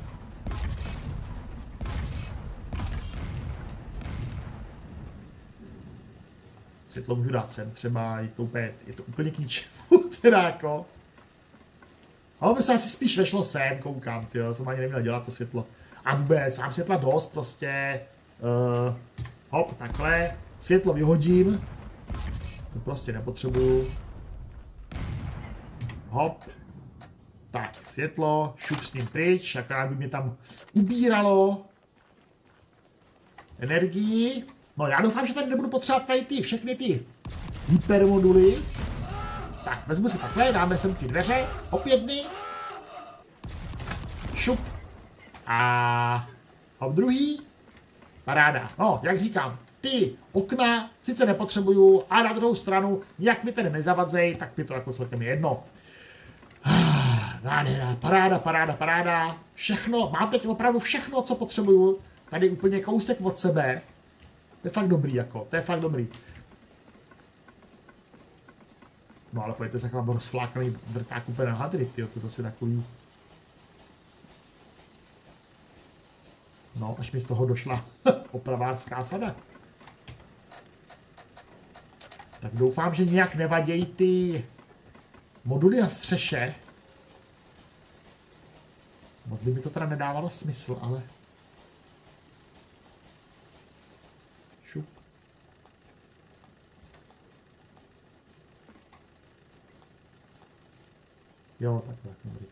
Světlo můžu dát sem, třeba je to úplně k ničemu, teda jako. Ale by se asi spíš vešlo sem, koukám, tyjo, jsem ani neměl dělat to světlo. A vůbec, mám světla dost, prostě. Hop, takhle, světlo vyhodím. To prostě nepotřebuju. Hop. Tak, světlo, šup s ním pryč, akorát by mě tam ubíralo energii. No já doufám, že tady nebudu potřebovat tady všechny ty hypermoduly. Tak, vezmu si takhle, dáme sem ty dveře, opět jedny. Šup. A hop druhý. Paráda. No, jak říkám, ty okna sice nepotřebuju, a na druhou stranu, jak mi tady nezavadzej, tak mi to jako celkem jedno. Paráda. Všechno, mám teď opravdu všechno, co potřebuju. Tady úplně kousek od sebe. To je fakt dobrý, jako, to je fakt dobrý. No ale pojďte se jak mám rozflákaný vrták úplně na hadry, tyjo, to je zase takový. No, až mi z toho došla opravářská sada. Tak doufám, že nějak nevadějí ty moduly na střeše. Moc by mi to teda nedávalo smysl, ale... Šup. Jo, takhle, dobrý.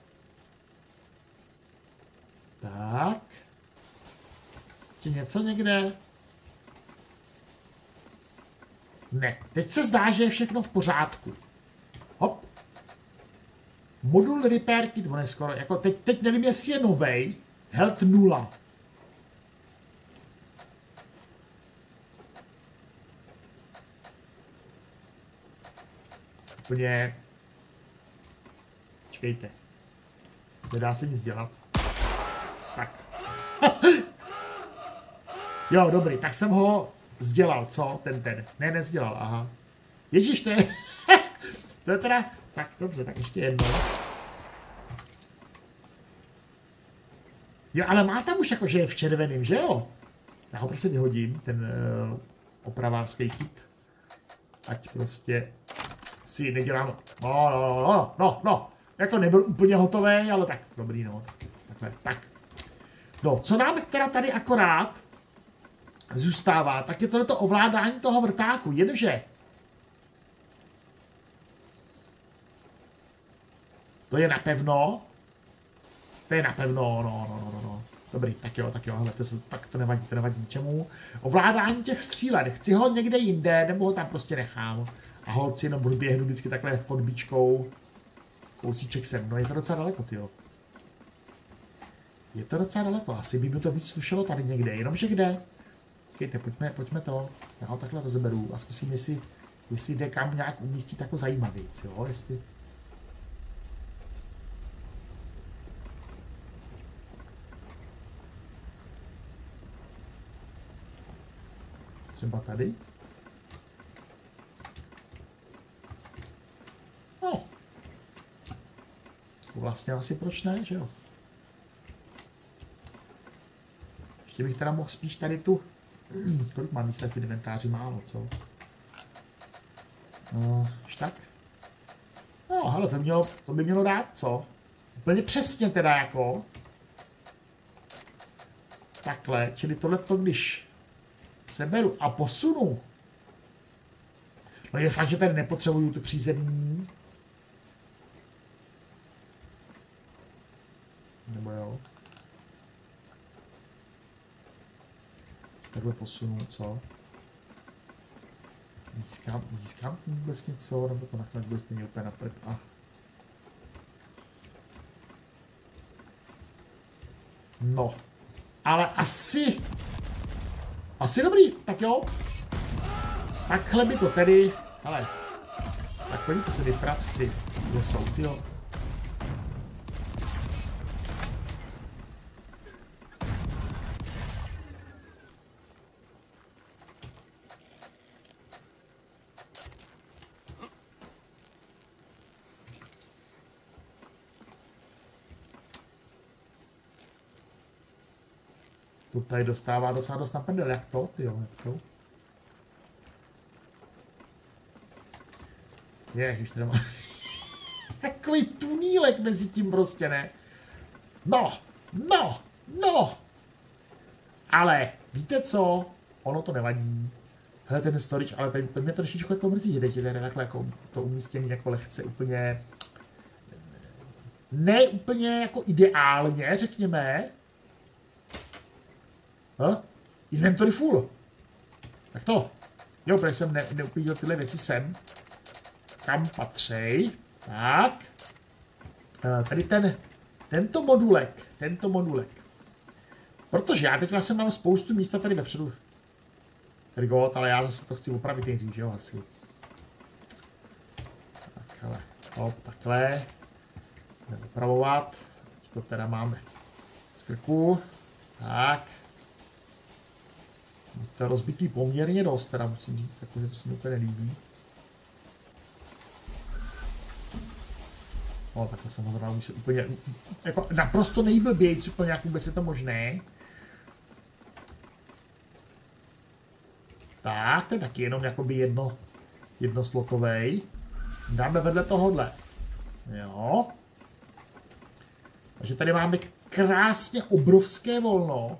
Tak. Ještě něco někde? Ne, teď se zdá, že je všechno v pořádku. Hop. Modul repair kit, on je skoro, jako teď nevím, jestli je novej. Health 0. Úplně... Čekejte. Nedá se nic dělat. Tak. Jo, dobrý, tak jsem ho sdělal, co? Ten. Ne, nezdělal, aha. Ježíš, to je... to je teda... Tak, dobře, tak ještě jedno. Jo, ale má tam už jako, že je v červeným, že jo? Já ho prostě vyhodím, ten opravářský kit. Ať prostě si nedělám... No. Jako nebyl úplně hotový, ale tak, dobrý, no. Takhle, tak. No, co nám teda tady akorát zůstává, tak je tohleto ovládání toho vrtáku, jenže to je napevno, no. Dobrý, tak jo, hele, tak to nevadí ničemu. Ovládání těch střílet, chci ho někde jinde, nebo ho tam prostě nechám. A holci jenom odběhnu vždycky takhle pod bičkou. Kousíček sem, no je to docela daleko, tyjo. Je to docela daleko, asi by mi to víc slušelo tady někde, jenomže kde? Počkejte, pojďme to, já ho takhle rozeberu a zkusím, jestli jde kam nějak umístit jako zajímavý, jo, jestli... Třeba tady? No. Vlastně asi proč ne, že jo? Ještě bych teda mohl spíš tady tu... Kolik mám místa v inventáři? Málo, co? Už tak? No, hele, to by mělo dát, co? Úplně přesně teda jako. Takhle, čili tohleto, když seberu a posunu. No je fakt, že tady nepotřebuju tu přízemní. Nebo jo? Takhle posunu, co? Získám tím vůbec něco, nebo to nakonec bude stejně úplně na prd. No, ale asi dobrý, tak jo. Takhle by to tedy, hele, tak podívejte se, ty fracci, kde jsou, tyjo. To tady dostává docela dost na prdel, jak to, tyjo, jak to? Ježiš, teda má takový tunílek mezi tím prostě, ne? No! Ale, víte co? Ono to nevadí. Hele, ten storage, ale to mě trošičku jako mrzí, že teď je takhle jako to umístění jako lehce úplně... Ne úplně jako ideálně, řekněme. Inventory full. Tak to. Jo, protože jsem neuklidil tyhle věci sem. Kam patřej. Tak. Tady tento modulek. Protože já teď vlastně mám spoustu místa tady vepředu. Rigot, ale já zase to chci opravit nejdřív, že jo, asi. Takhle. Hop, takhle. Jdeme opravovat. To teda máme z krku. Tak. To je rozbitý poměrně dost, teda musím říct, takže to se mi úplně nelíbí. No, takhle samozřejmě už se úplně, jako naprosto nejblbějc, úplně jak vůbec je to možné. Tak, to je taky jenom jakoby jednoslotovej. Dáme vedle tohohle. Jo. Takže tady máme krásně obrovské volno.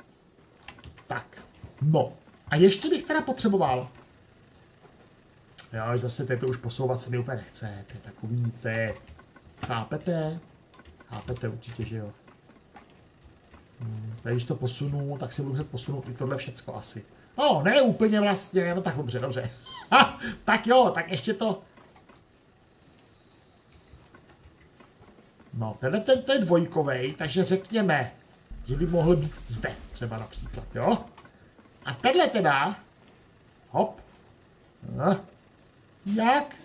Tak, no. A ještě bych teda potřeboval Jo, zase to už posouvat se mi úplně nechce. To je takový, to je... Chápete? Chápete určitě, že jo. Tady, když to posunu, tak si budu muset posunout i tohle všecko asi. No, ne úplně vlastně, no tak dobře, dobře. Ha, tak jo, tak ještě to... No, tenhle ten je dvojkovej, takže řekněme, že by mohl být zde, třeba například, jo? A tenhle teda... Hop. Jak?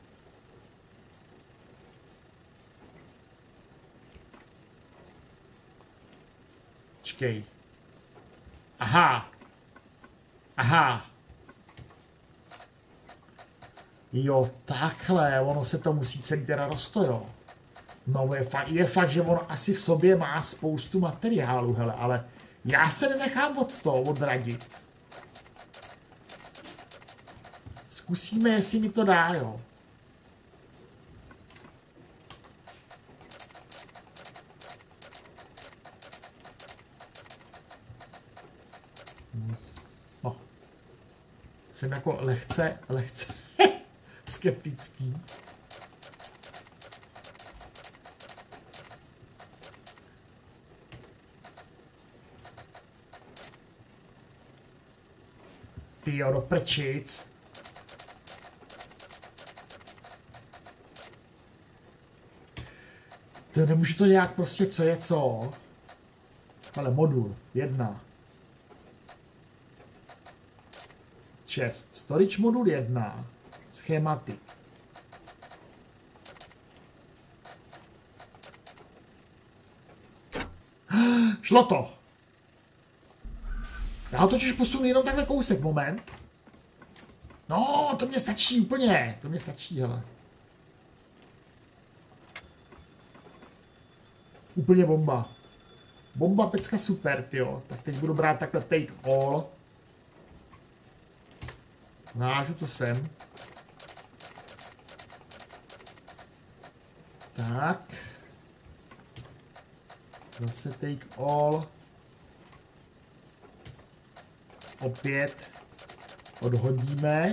Počkej. Aha. Aha. Jo, takhle, ono se to musí celý teda roztojit. No, je fakt, že ono asi v sobě má spoustu materiálu, hele, ale já se nenechám odradit. Zkusíme, jestli mi to dá, jo. No. Jsem jako lehce skeptický. Tyjo, do prčic. To nemůžu to nějak prostě, co je co. Ale modul, 1. 6. Storage modul 1. Schematik. Šlo to. Já ho totiž posunu jenom takhle kousek, moment. No, to mě stačí úplně. To mě stačí, hele. Úplně bomba. Bomba, pecka, super, tyjo. Tak teď budu brát takhle take all. Nážu to sem. Tak. Zase take all. Opět odhodíme.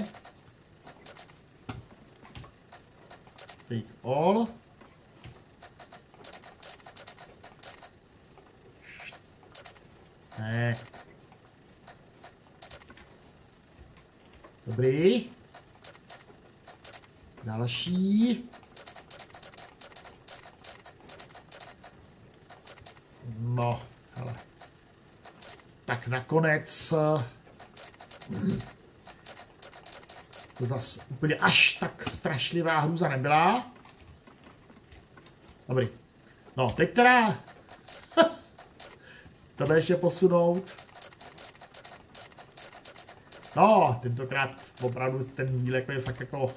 Take all. Ne. Dobrý. Další. No, hele. Tak nakonec to zase úplně až tak strašlivá hrůza nebyla. Dobrý. No, teď teda tohle ještě posunout. No, tentokrát opravdu ten díl je fakt jako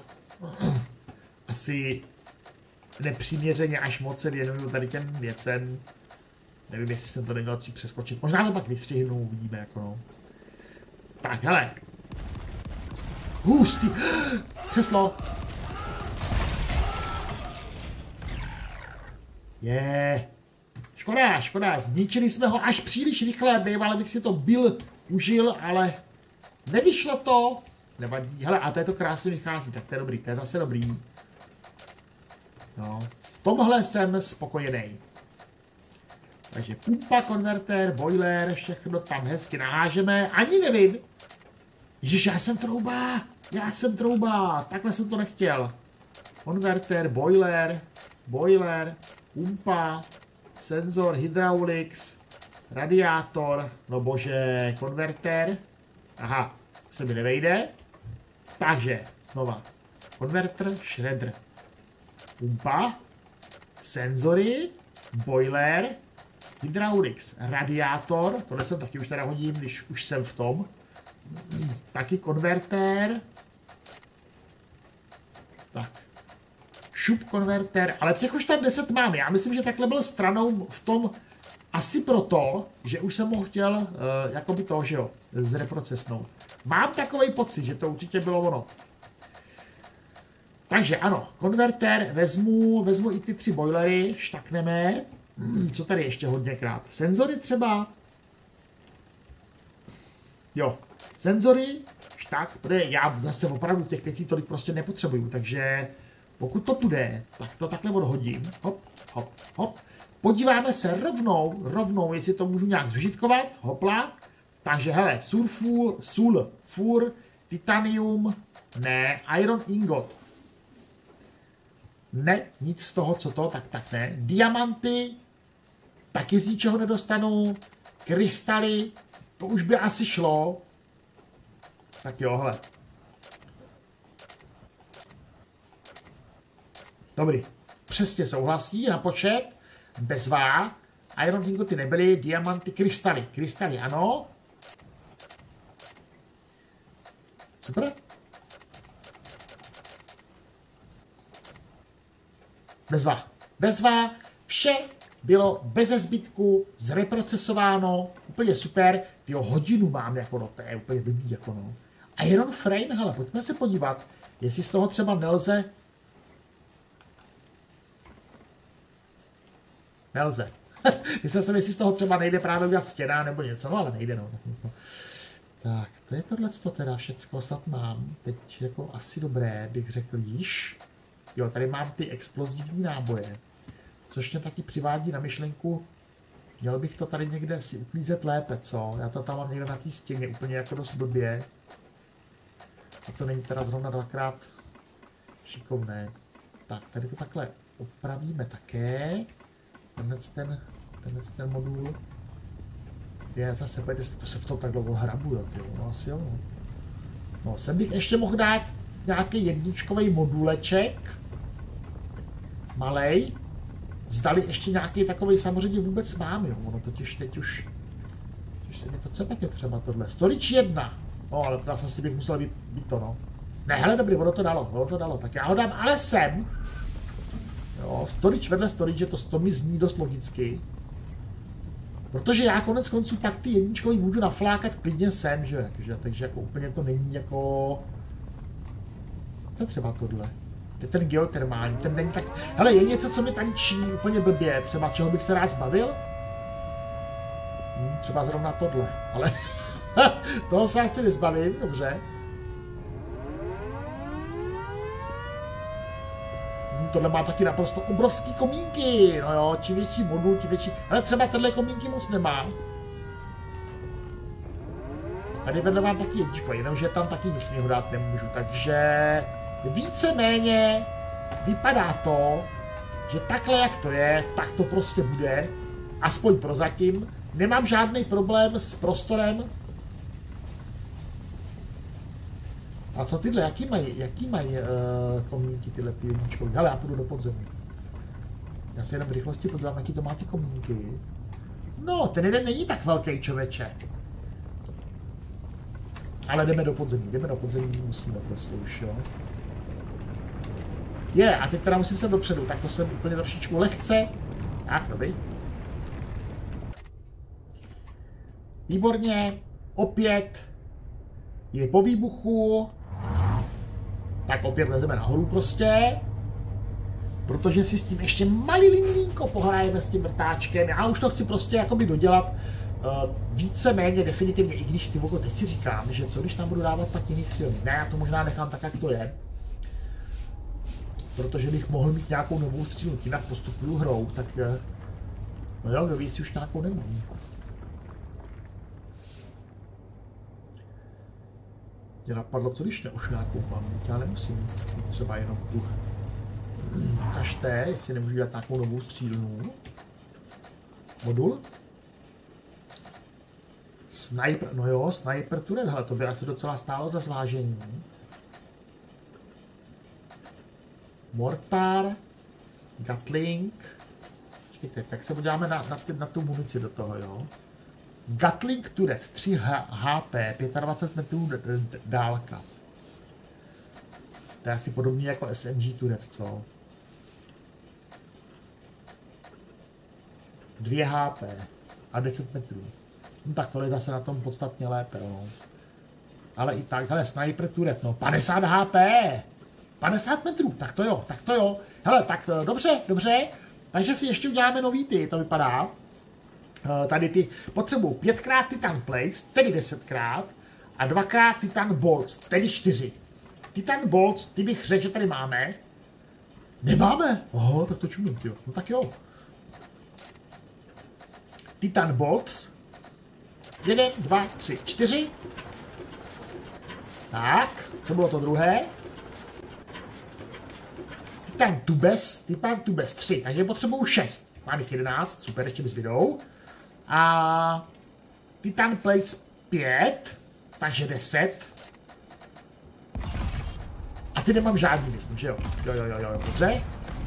asi nepřiměřeně až moc se věnuju tady těm věcem. Nevím, jestli jsem to neměl přeskočit. Možná to pak vystřihnu, uvidíme jako no. Tak, hele. Hustý. Křeslo. Je. Škoda, škoda. Zničili jsme ho až příliš rychle, býval bych si to byl užil, ale nevyšlo to. Nevadí. Hele, a to je to krásně vychází, tak to je dobrý, to je zase dobrý. No, v tomhle jsem spokojený. Takže pumpa, konverter, boiler, všechno tam hezky nahážeme. Ani nevím. Ježiš, já jsem trouba. Takhle jsem to nechtěl. Konverter, boiler, pumpa, senzor, hydraulics, radiátor, no bože, konverter. Aha, se mi nevejde. Takže, znova. Konverter, shredder. Pumpa, senzory, boiler, hydraulics, radiátor, tohle jsem taky už teda hodím, když už jsem v tom. Taky konvertér. Tak. Šup konvertér, ale těch už tam 10 mám. Já myslím, že takhle byl stranou v tom asi proto, že už jsem ho chtěl jakoby to, že jo, zreprocesnout. Mám takový pocit, že to určitě bylo ono. Takže ano, konvertér vezmu i ty 3 boilery, štakneme. Co tady ještě hodněkrát? Senzory třeba? Jo, senzory, tak, protože já zase opravdu těch věcí tolik prostě nepotřebuju, takže pokud to půjde, tak to takhle odhodím, hop, hop, hop. Podíváme se rovnou, jestli to můžu nějak zužitkovat, hopla. Takže hele, sulfur, titanium, ne, iron ingot. Ne, nic z toho, co to, tak ne. Diamanty, taky z ničeho nedostanu. Krystaly, to už by asi šlo. Tak jo, hele. Dobrý, přesně souhlasí na počet. Bezvá. Iron ingoty nebyly, diamanty, krystaly, ano. Super. Bezva. Vše bylo beze zbytku, zreprocesováno, úplně super. Tyjo, hodinu mám, jako no, to je úplně blbý, jako no. Iron frame, hele, pojďme se podívat, jestli z toho třeba nelze. Myslel jsem, jestli z toho třeba nejde právě udělat stěna nebo něco, no ale nejde, no. Tak, to je tohleto teda všecko, snad mám. Teď jako asi dobré, bych řekl již. Jo, tady mám ty explozivní náboje, což mě taky přivádí na myšlenku, měl bych to tady někde si uklízet lépe, co? Já to tam mám někde na té stěně, úplně jako dost blbě. A to není teda zrovna dvakrát šikovné. Tak, tady to takhle opravíme také. Tenhle ten modul. Je zase, pojďte, to se v tom tak dlouho hrabu, jo, no asi jo. No, sem bych ještě mohl dát nějaký jedničkový moduleček. Malej. Zdali ještě nějaký takový samozřejmě vůbec mám, jo. Ono totiž teď už se mi to, co pak je třeba tohle. Storage 1. No, ale to asi bych musel být to, no. Ne, hele, dobrý, ono to dalo. Tak já ho dám ale sem. Jo, storage vedle storage, to mi zní dost logicky. Protože já konec konců pak ty jedničkový můžu naflákat klidně sem, že? Takže jako úplně to není jako... Co třeba tohle? To je ten geotermální, ten není tak... Hele, je něco, co mi tady činí úplně blbě, třeba čeho bych se rád zbavil? Třeba zrovna tohle, ale... toho se asi nezbavím, dobře. Tohle má taky naprosto obrovský komínky, no jo, čím větší modul, tím větší, ale třeba tenhle komínky moc nemám. Tady vedle mám taky jedničko, jenomže tam taky nic z něho dát nemůžu, takže víceméně vypadá to, že takhle jak to je, tak to prostě bude, aspoň prozatím. Nemám žádný problém s prostorem. A co tyhle, jaký mají komínky tyhle ty jedničkový? Hele, já půjdu do podzemí. Já se jenom v rychlosti podívám, jaký to má ty komínky. No, ten jeden není tak velký, člověče. Ale jdeme do podzemí, musíme prostě už, jo. A teď teda musím se dopředu, tak to jsem úplně trošičku lehce. Tak, dobrý. Výborně, opět je po výbuchu. Tak opět lezeme nahoru prostě. Protože si s tím ještě malilinko pohrajeme s tím vrtáčkem. Já už to chci prostě jakoby dodělat víceméně definitivně, i když ty vogo, teď si říkám, že co když tam budu dávat tak jiný střílny. Ne, já to možná nechám tak, jak to je. Protože bych mohl mít nějakou novou střílnu, jinak postupuju hrou, tak no jo, kdo ví, jestli už nějakou nemám. Mě napadlo, co když už nějakou mám, já nemusím třeba jenom tu. Ukažte, jestli nemůžu dělat nějakou novou střílnu. Modul. Sniper, no jo, sniper turret, hele, to by asi docela stálo za zvážení. Mortar, Gatling. Počkejte, tak se podíváme na tu munici do toho, jo. Gatling turret, 3 HP, 25 metrů dálka. To je asi podobně jako SMG turret, co? 2 HP a 10 metrů. No tak to je zase na tom podstatně lépe, no. Ale i tak, hele, sniper turret, no, 50 HP! 50 metrů, tak to jo. Hele, tak dobře. Takže si ještě uděláme nový to vypadá. Tady ty potřebují 5x titan plates, tedy 10x. a 2x Titan Bolts, tedy 4. Titan Bolts, ty bych řekl, že tady máme. Nemáme? Oho, tak to čumím, tyjo. No tak jo. Titan Bolts. 1, 2, 3, 4. Tak, co bylo to druhé? Titan Tubes 3, takže potřebuju 6. Mám jich 11, super, ještě mi zbydou. A Titan Plates 5, takže 10. A ty nemám žádný, myslím, že jo? Jo, dobře.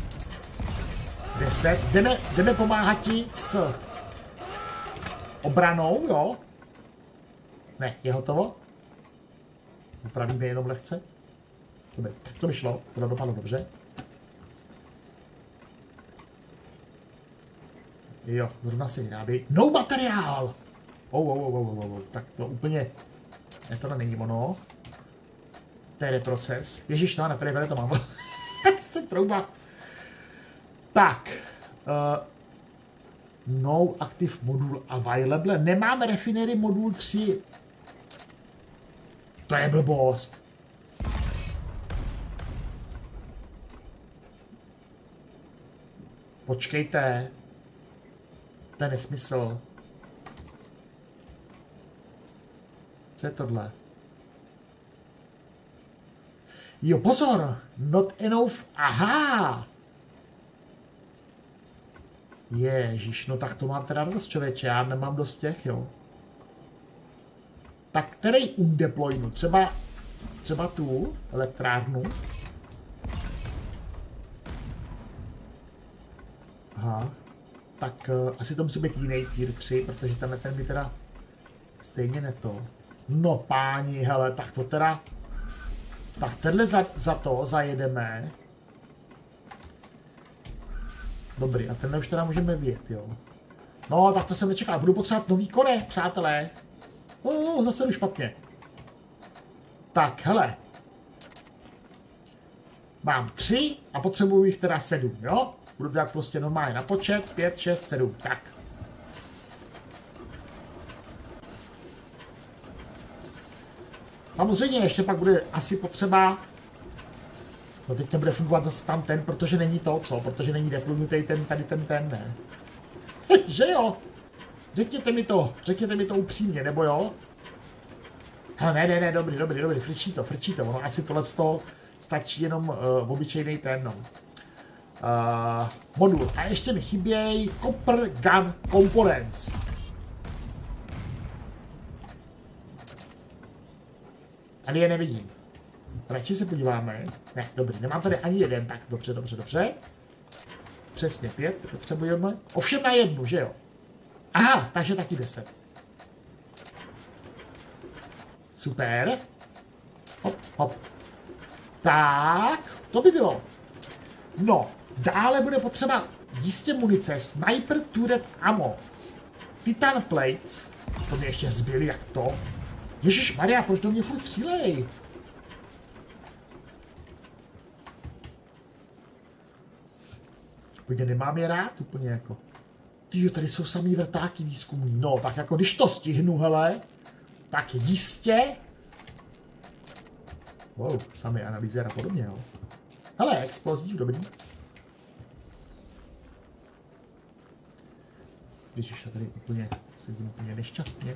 10. Jdeme pomáhat ti s obranou, jo? Ne, je hotovo? Upravíme jenom lehce. Dobře, tak to mi šlo, to dopadlo dobře. Jo, zrovna se vyrábí. No materiál! Tak to úplně... Ne, tohle není ono. To je proces. Ježíš, no, na tady to mám. Se trouba. Tak. No active modul available. Nemáme refinery modul 3. To je blbost. Počkejte. To je nesmysl. Co je tohle? Jo, pozor! Not enough. Aha! Ježíš, no tak to mám teda dost, člověče. Já nemám dost těch, jo. Tak který undeploynu? Třeba tu elektrárnu. Aha. Tak asi to musí být jiný tier 3, protože tenhle ten by teda stejně neto. No páni, hele, tak to teda... Tak tenhle za to zajedeme. Dobrý, a tenhle už teda můžeme vyjet, jo. No, tak to jsem nečekal. Budu potřebovat nový kone, přátelé. Zase jdu špatně. Tak, hele. Mám 3 a potřebuju jich teda 7, jo? Budu dělat prostě normálně na počet, 5, 6, 7, tak. Samozřejmě ještě pak bude asi potřeba, no teď nebude fungovat zase tam ten, protože není to, co? Protože není deplnutý tady ten, ne. Že jo? Řekněte mi to upřímně, nebo jo? Hele, ne, dobrý, frčí to, ono asi tohle stačí jenom obyčejný ten, no. Modul. A ještě mi chybějí Copper Gun Components. Tady je nevidím. Radši se podíváme. Ne, dobrý, nemám tady ani jeden, tak dobře. Přesně 5 potřebujeme. Ovšem na jednu, že jo? Aha, takže taky 10. Super. Hop. Tak, to by bylo. No, dále bude potřeba jistě munice, Sniper Turret Ammo, Titan Plates, to mě ještě zbyly, jak to. Ježišmarja, proč do mě furt střílej? Úplně nemám je rád, úplně jako. Tyjo, tady jsou samý vrtáky výzkumní, no, tak jako když to stihnu, hele, tak jistě. Wow, samý analýzer a podobně, jo. Hele, explozív, dobrý. Ježiš, já tady úplně sedím úplně nešťastně.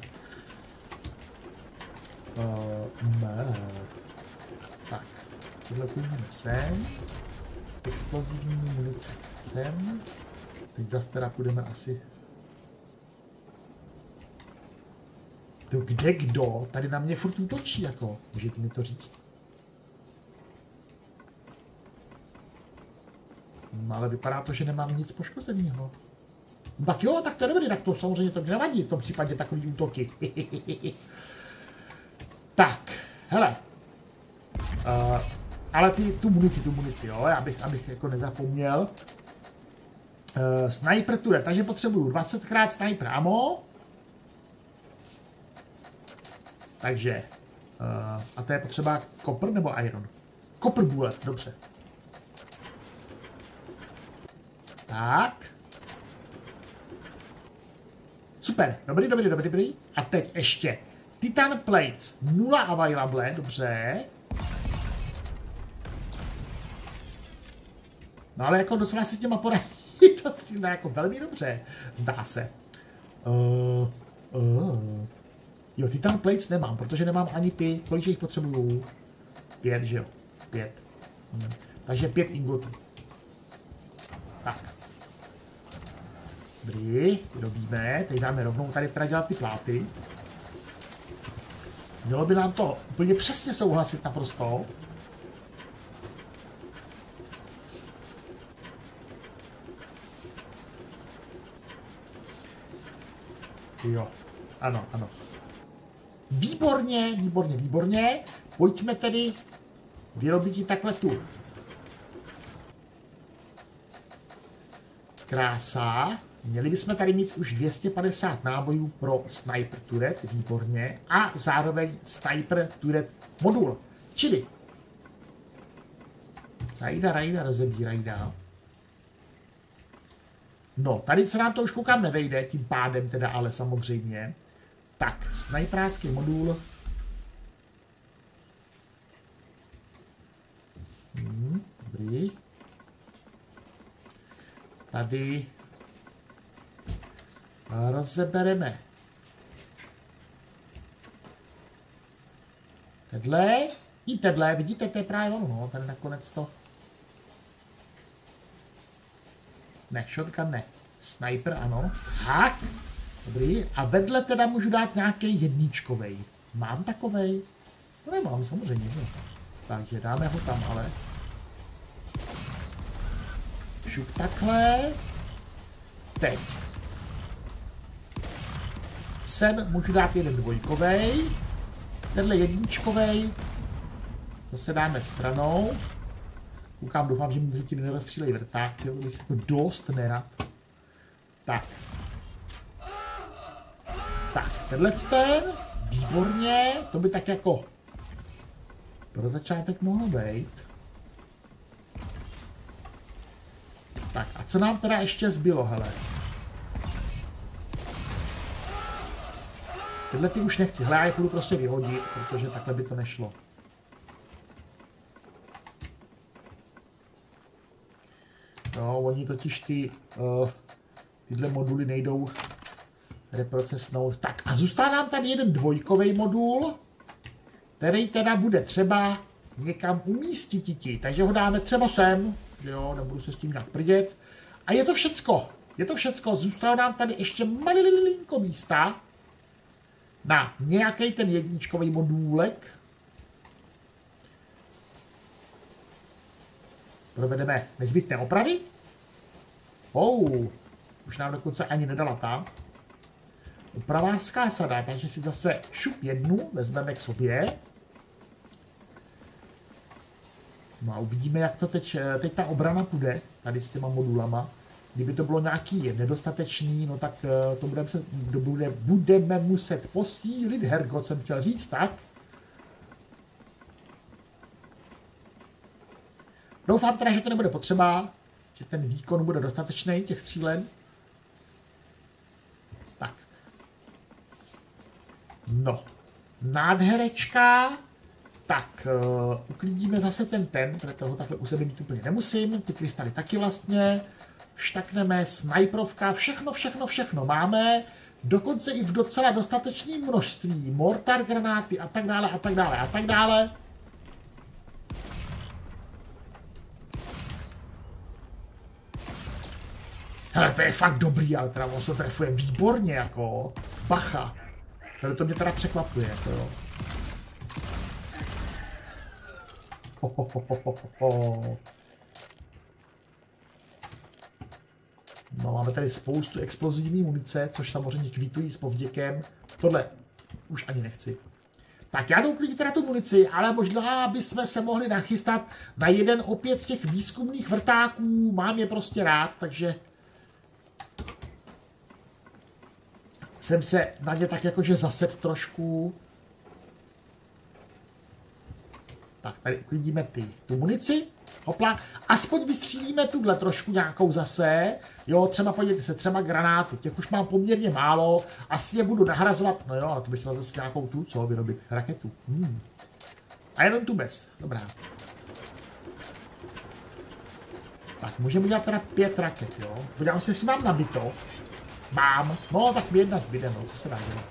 Tak, tohle půjdeme sem. Explozivní munice sem. Teď zase teda půjdeme asi... To kde kdo? Tady na mě furt útočí, jako. Můžete mi to říct? Ale vypadá to, že nemám nic poškozeného. Tak jo, tak to je dobrý, tak to samozřejmě to nevadí v tom případě takový útoky. Tak, hele. Ale tu munici, jo, abych jako nezapomněl. Sniper turret, takže potřebuju 20x sniper ammo. Takže, a to je potřeba copper nebo iron? Copper bullet, dobře. Tak. Super, dobrý. A teď ještě Titan Plates, 0 available, dobře. No ale jako docela si s těma poradí, to střílá jako velmi dobře, zdá se. Jo, Titan Plates nemám, protože nemám ani ty, kolik jich potřebuju? 5, že jo? 5. Takže 5 ingotů. Tak. Dobrý, vyrobíme, teď dáme rovnou tady teda dělat ty pláty. Mělo by nám to úplně přesně souhlasit naprosto. Jo, ano, ano. Výborně, výborně, výborně. Pojďme tedy vyrobit i takhle tu. Krása. Měli bychom tady mít už 250 nábojů pro Sniper Turret, výborně. A zároveň Sniper Turret modul. Čili. Zajda, rajda, rozebírajda. No, tady se nám to už koukám nevejde, tím pádem teda, ale samozřejmě. Tak, snajprácký modul. Dobrý. Tady rozebereme tedle i tedle, vidíte, to je právě ono, no, tady nakonec to. Ne, shotgun ne, sniper ano, tak, dobrý, a vedle teda můžu dát nějaký jedničkovej, mám takovej? No nemám, samozřejmě, že? Takže dáme ho tam, ale. Šup takhle, teď. Sem můžu dát jeden dvojkovej, tenhle jedničkovej, zase dáme stranou. Koukám, doufám, že mi mezi tím nerozstřílejí vrták, to bych jako dost nerad. Tak. Tak, tenhle ten, výborně, to by tak jako pro začátek mohlo být. Tak, a co nám teda ještě zbylo, hele? Tyhle ty už nechci, hele, já je budu prostě vyhodit, protože takhle by to nešlo. No, oni totiž tyhle moduly nejdou reprocesnout. Tak a zůstává nám tady jeden dvojkový modul, který teda bude třeba někam umístit. Takže ho dáme třeba sem, že jo, nebudu se s tím nějak prdět. A je to všecko. Je to všecko. Zůstává nám tady ještě malinko místa na nějaký ten jedničkový modůlek. Provedeme nezbytné opravy. Už nám dokonce ani nedala ta opravářská sada, takže si zase šup jednu, vezmeme k sobě. No a uvidíme, jak to teď ta obrana půjde, tady s těma modulama. Kdyby to bylo nějaký nedostatečný, no tak to budeme muset posílit, Hergot jsem chtěl říct, tak. Doufám teda, že to nebude potřeba, že ten výkon bude dostatečný, těch střílen. Tak. No. Nádherečka. Tak, uklidíme zase ten, protože toho takhle u sebe mít úplně nemusím. Ty krystaly taky vlastně. Štakneme, snajprovka, všechno máme. Dokonce i v docela dostatečném množství. Mortar granáty a tak dále, a tak dále, a tak dále. Hele, to je fakt dobrý, ale teda on se trefuje výborně, jako bacha. Tady to mě teda překvapuje, jako jo. No, máme tady spoustu explozivní munice, což samozřejmě kvitují s povděkem. Tohle už ani nechci. Tak já jdu uklidit teda tu munici, ale možná bychom se mohli nachystat na jeden opět z těch výzkumných vrtáků. Mám je prostě rád, takže jsem se na ně tak jakože zased trošku. Tak, tady uklidíme tu munici. Hopla. Aspoň vystřílíme tuhle trošku nějakou zase. Jo, třeba podívejte se, třeba granáty. Těch už mám poměrně málo. Asi je budu nahrazovat. No jo, ale to bych chtěl zase nějakou tu, co vyrobit. Raketu. Iron tu bez. Dobrá. Tak, můžeme udělat teda 5 raket, jo. Podívám se, jestli mám nabito. Mám. No, tak mi jedna zbyde, no, co se dá dělat.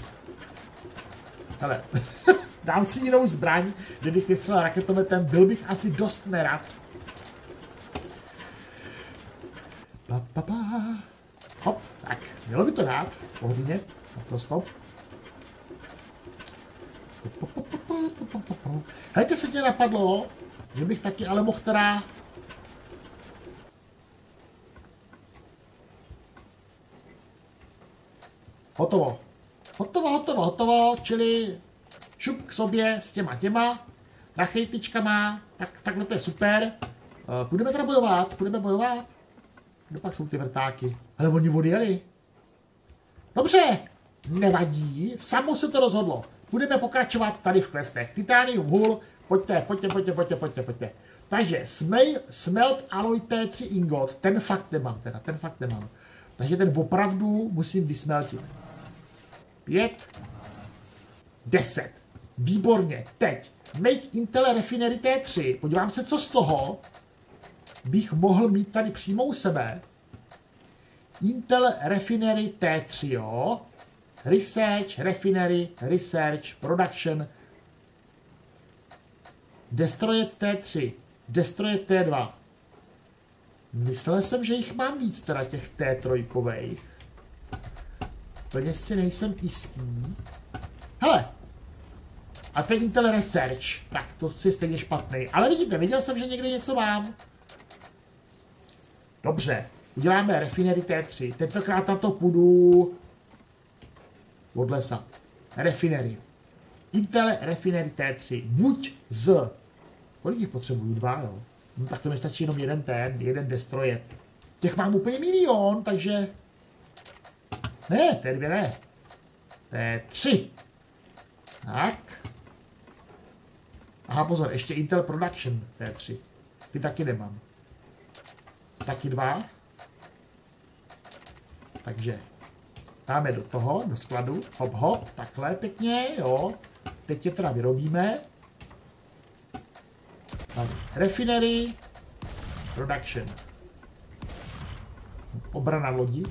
Hele, dám si jinou zbraň, kdybych vystřelil raketometem, byl bych asi dost nerad. Hop, tak, mělo by to dát, pohodlně, naprosto. Hejte, se tě napadlo, že bych taky ale mohl teda... Hotovo. Hotovo, čili šup k sobě s těma rachejtičkama, takhle to je super. Budeme teda bojovat, Kde pak jsou ty vrtáky? Ale oni odjeli. Dobře, nevadí, samo se to rozhodlo. Budeme pokračovat tady v questech. Titanium Hull, pojďte. Takže smelt alloy T3 ingot, ten fakt nemám. Takže ten opravdu musím vysmeltit. 5, 10. Výborně, teď. Make Intel Refinery T3. Podívám se, co z toho bych mohl mít tady přímo u sebe. Intel Refinery T3, jo. Research, Refinery, Research, Production. Destroyed T3. Destroyed T2. Myslel jsem, že jich mám víc, teda těch T3. Plně si nejsem jistý. Hele. A to je Intel Research. Tak, to je stejně špatný. Ale vidíte, viděl jsem, že někde něco mám. Dobře. Uděláme Refinery T3. Tentokrát na to půjdu od lesa. Refinery. Intel Refinery T3. Buď z... Kolik jich potřebuju? 2, jo? No, tak to mi stačí jenom jeden Destroyed. Těch mám úplně milion, takže... Ne, T2 ne. T3. Tak. Aha, pozor, ještě Intel Production T3. Ty taky nemám. Taky 2. Takže dáme do toho, do skladu. Hop, hop, takhle pěkně, jo. Teď je teda vyrobíme. Refinery Production. Obrana lodi.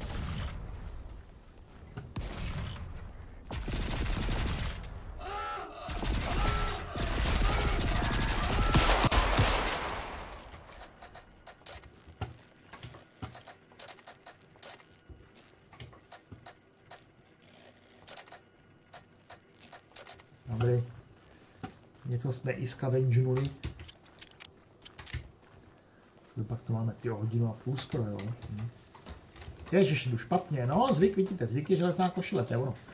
Dobrý. Něco jsme i scavengenuli. Pak to máme hodinu a půl skoro, jo. Ježiš, jdu špatně, no, vidíte, zvyk je železná košile, to je ono.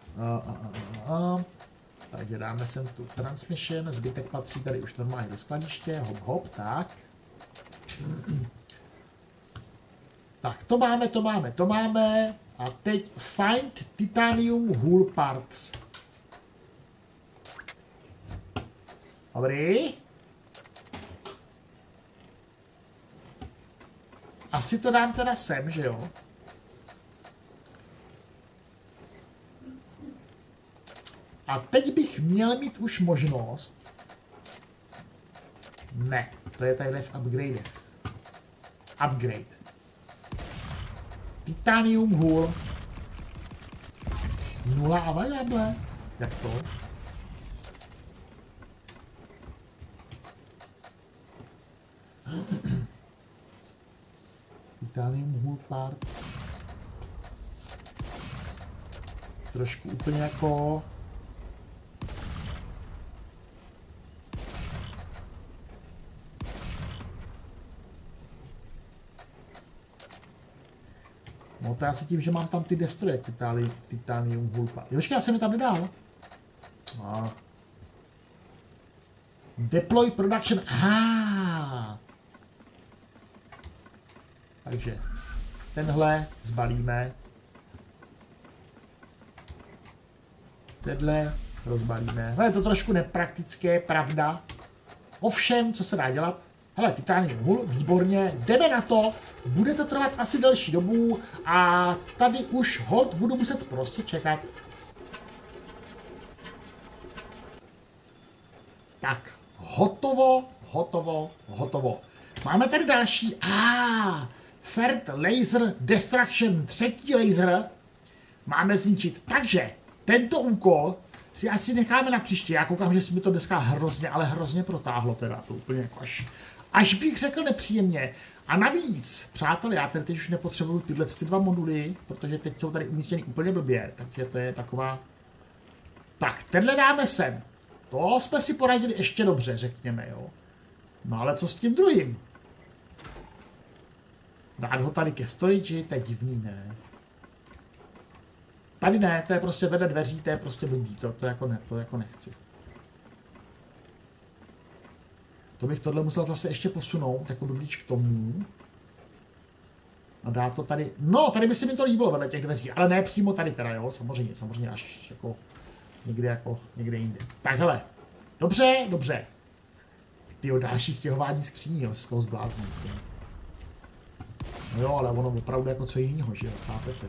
Takže dáme sem tu transmission, zbytek patří tady už normálně do skladiště, hop, hop, tak. Tak, to máme. A teď find titanium hull parts. Dobrý. Asi to dám teda sem, že jo? A teď bych měl mít už možnost... Ne, to je tadyhle v upgrade. Upgrade. Titanium hull. 0 available. Jak to? Titanium hull parts. Trošku úplně jako... No to já si tím, že mám tam ty destroje, Titanium hull parts. Počkej, já jsem je tam nedal. No. Deploy production. Aha. Takže tenhle zbalíme. Tenhle rozbalíme. No je to trošku nepraktické, pravda. Ovšem, co se dá dělat? Hele, titanium hul, výborně, jdeme na to, bude to trvat asi delší dobu a tady už hod budu muset prostě čekat. Tak, hotovo, hotovo, hotovo. Máme tady další, Third Laser Destruction, třetí laser máme zničit. Takže tento úkol si asi necháme na příště. Já koukám, že si mi to dneska hrozně, ale hrozně protáhlo teda, to úplně jako až bych řekl nepříjemně. A navíc, přátelé, já tady teď už nepotřebuju tyhle dva moduly, protože teď jsou tady umístěny úplně blbě, takže to je taková... Tak, tenhle dáme sem. To jsme si poradili ještě dobře, řekněme, jo. No ale co s tím druhým? Dát ho tady ke storage, to je divný, ne? Tady ne, to je prostě vedle dveří, to je prostě blbý, to jako nechci. To bych tohle musel zase ještě posunout, jako blbíč k tomu. A dát to tady, no tady by se mi to líbilo vedle těch dveří, ale ne přímo tady teda, jo, samozřejmě až jako někde jinde. Tak hele, dobře. Tyjo, další stěhování skříní, jo, z toho zblázní. No jo, ale ono opravdu jako co jinýho, že jo, chápete?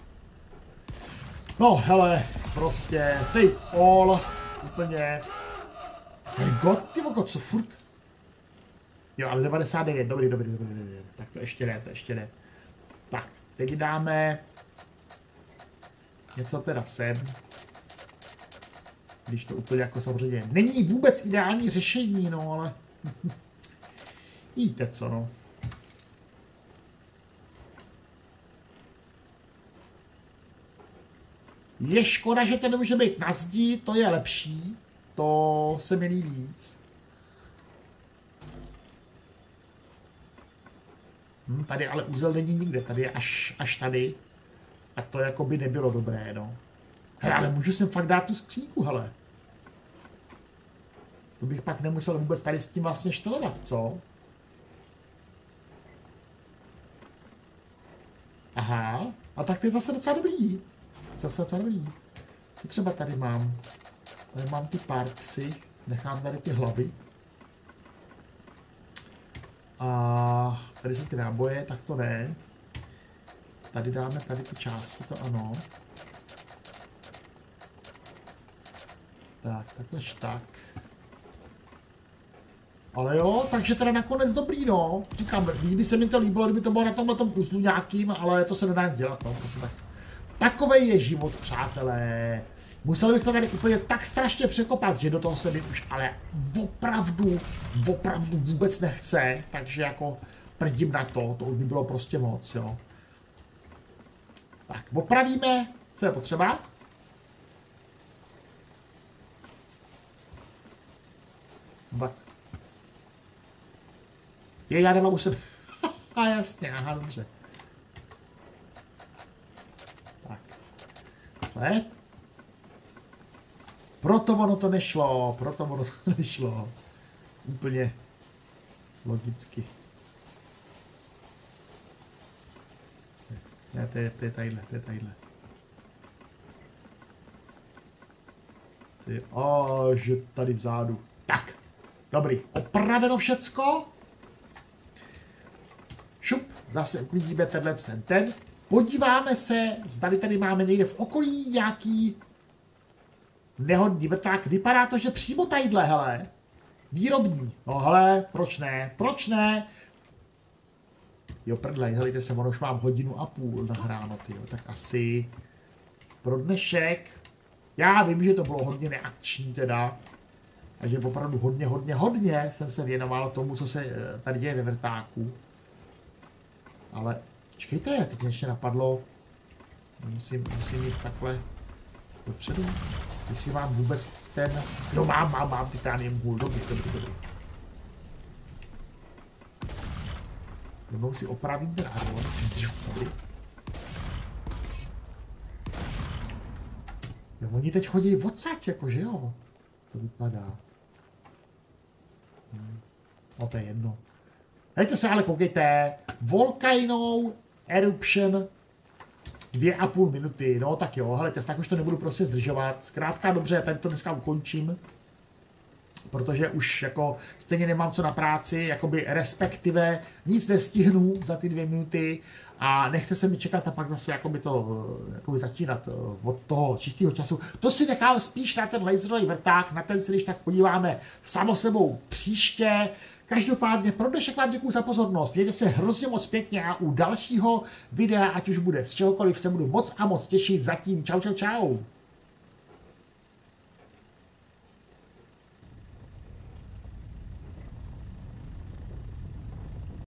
No, hele, prostě, take all, úplně, God, ty voko, co furt? Jo, ale 99, dobrý, tak to ještě jde. Tak, teď dáme něco teda sem, když to úplně jako samozřejmě není vůbec ideální řešení, no, ale víte co, no. Je škoda, že to nemůže být na zdi, to je lepší. To se mi líbí víc. Tady ale úzel není nikde, tady je až tady. A to jako by nebylo dobré, no. Hele, ale můžu sem fakt dát tu skříňku, hele. To bych pak nemusel vůbec tady s tím vlastně štelovat, co? Aha, a tak to je zase docela dobrý. Co třeba tady mám? Tady mám ty partsy, nechám tady ty hlavy. A tady jsou ty náboje, tak to ne. Tady dáme tady ty části, to ano. Tak, taklež tak. Ale jo, takže teda nakonec dobrý, no. Říkám, víc by se mi to líbilo, kdyby to bylo na tomhletom uzlu nějakým, ale to se nedá nic dělat, no. Prostě tak. Takovej je život, přátelé. Musel bych to tady úplně tak strašně překopat, že do toho se mi už ale opravdu vůbec nechce, takže jako prdím na to už by bylo prostě moc, jo. Tak, opravíme, co je potřeba. Tak. Já nemám už se... A jasně, aha, dobře. Tak. Takhle. Proto ono to nešlo. Úplně logicky. Ne, to je tadyhle. To je až tady vzadu. Tak, dobrý, opraveno všecko. Šup, zase uklidíme ten. Podíváme se, zdali tady máme někde v okolí nějaký nehodný vrták. Vypadá to, že přímo tadyhle, hele. Výrobní. No hele, proč ne? Jo, prdlej, helejte se, ono už mám 1,5 hodiny nahráno, tyjo. Tak asi pro dnešek. Já vím, že to bylo hodně neakční teda. Takže opravdu hodně jsem se věnoval tomu, co se tady děje ve vrtáku. Ale, čekejte, teď mě ještě napadlo. Musím jít takhle dopředu. Jestli mám vůbec ten... Jo, mám titanium hůl, dobrý. Rovnou si opravím ten armor. Jo, oni teď chodí odsaď, jakože jo. To vypadá. No to je jedno. Hejte se, ale koukejte. Volcano Eruption 2,5 minuty. No tak jo, hele, tak už to nebudu prostě zdržovat. Zkrátka dobře, já tady to dneska ukončím. protože už jako stejně nemám co na práci, jakoby respektive nic nestihnu za ty 2 minuty a nechce se mi čekat a pak zase jakoby začínat od toho čistého času. To si nechám spíš na ten laserový vrták, na ten si když tak podíváme samo sebou příště. Každopádně pro dnešek vám děkuji za pozornost, mějte se hrozně moc pěkně a u dalšího videa, ať už bude z čehokoliv, se budu moc a moc těšit. Zatím čau, čau, čau.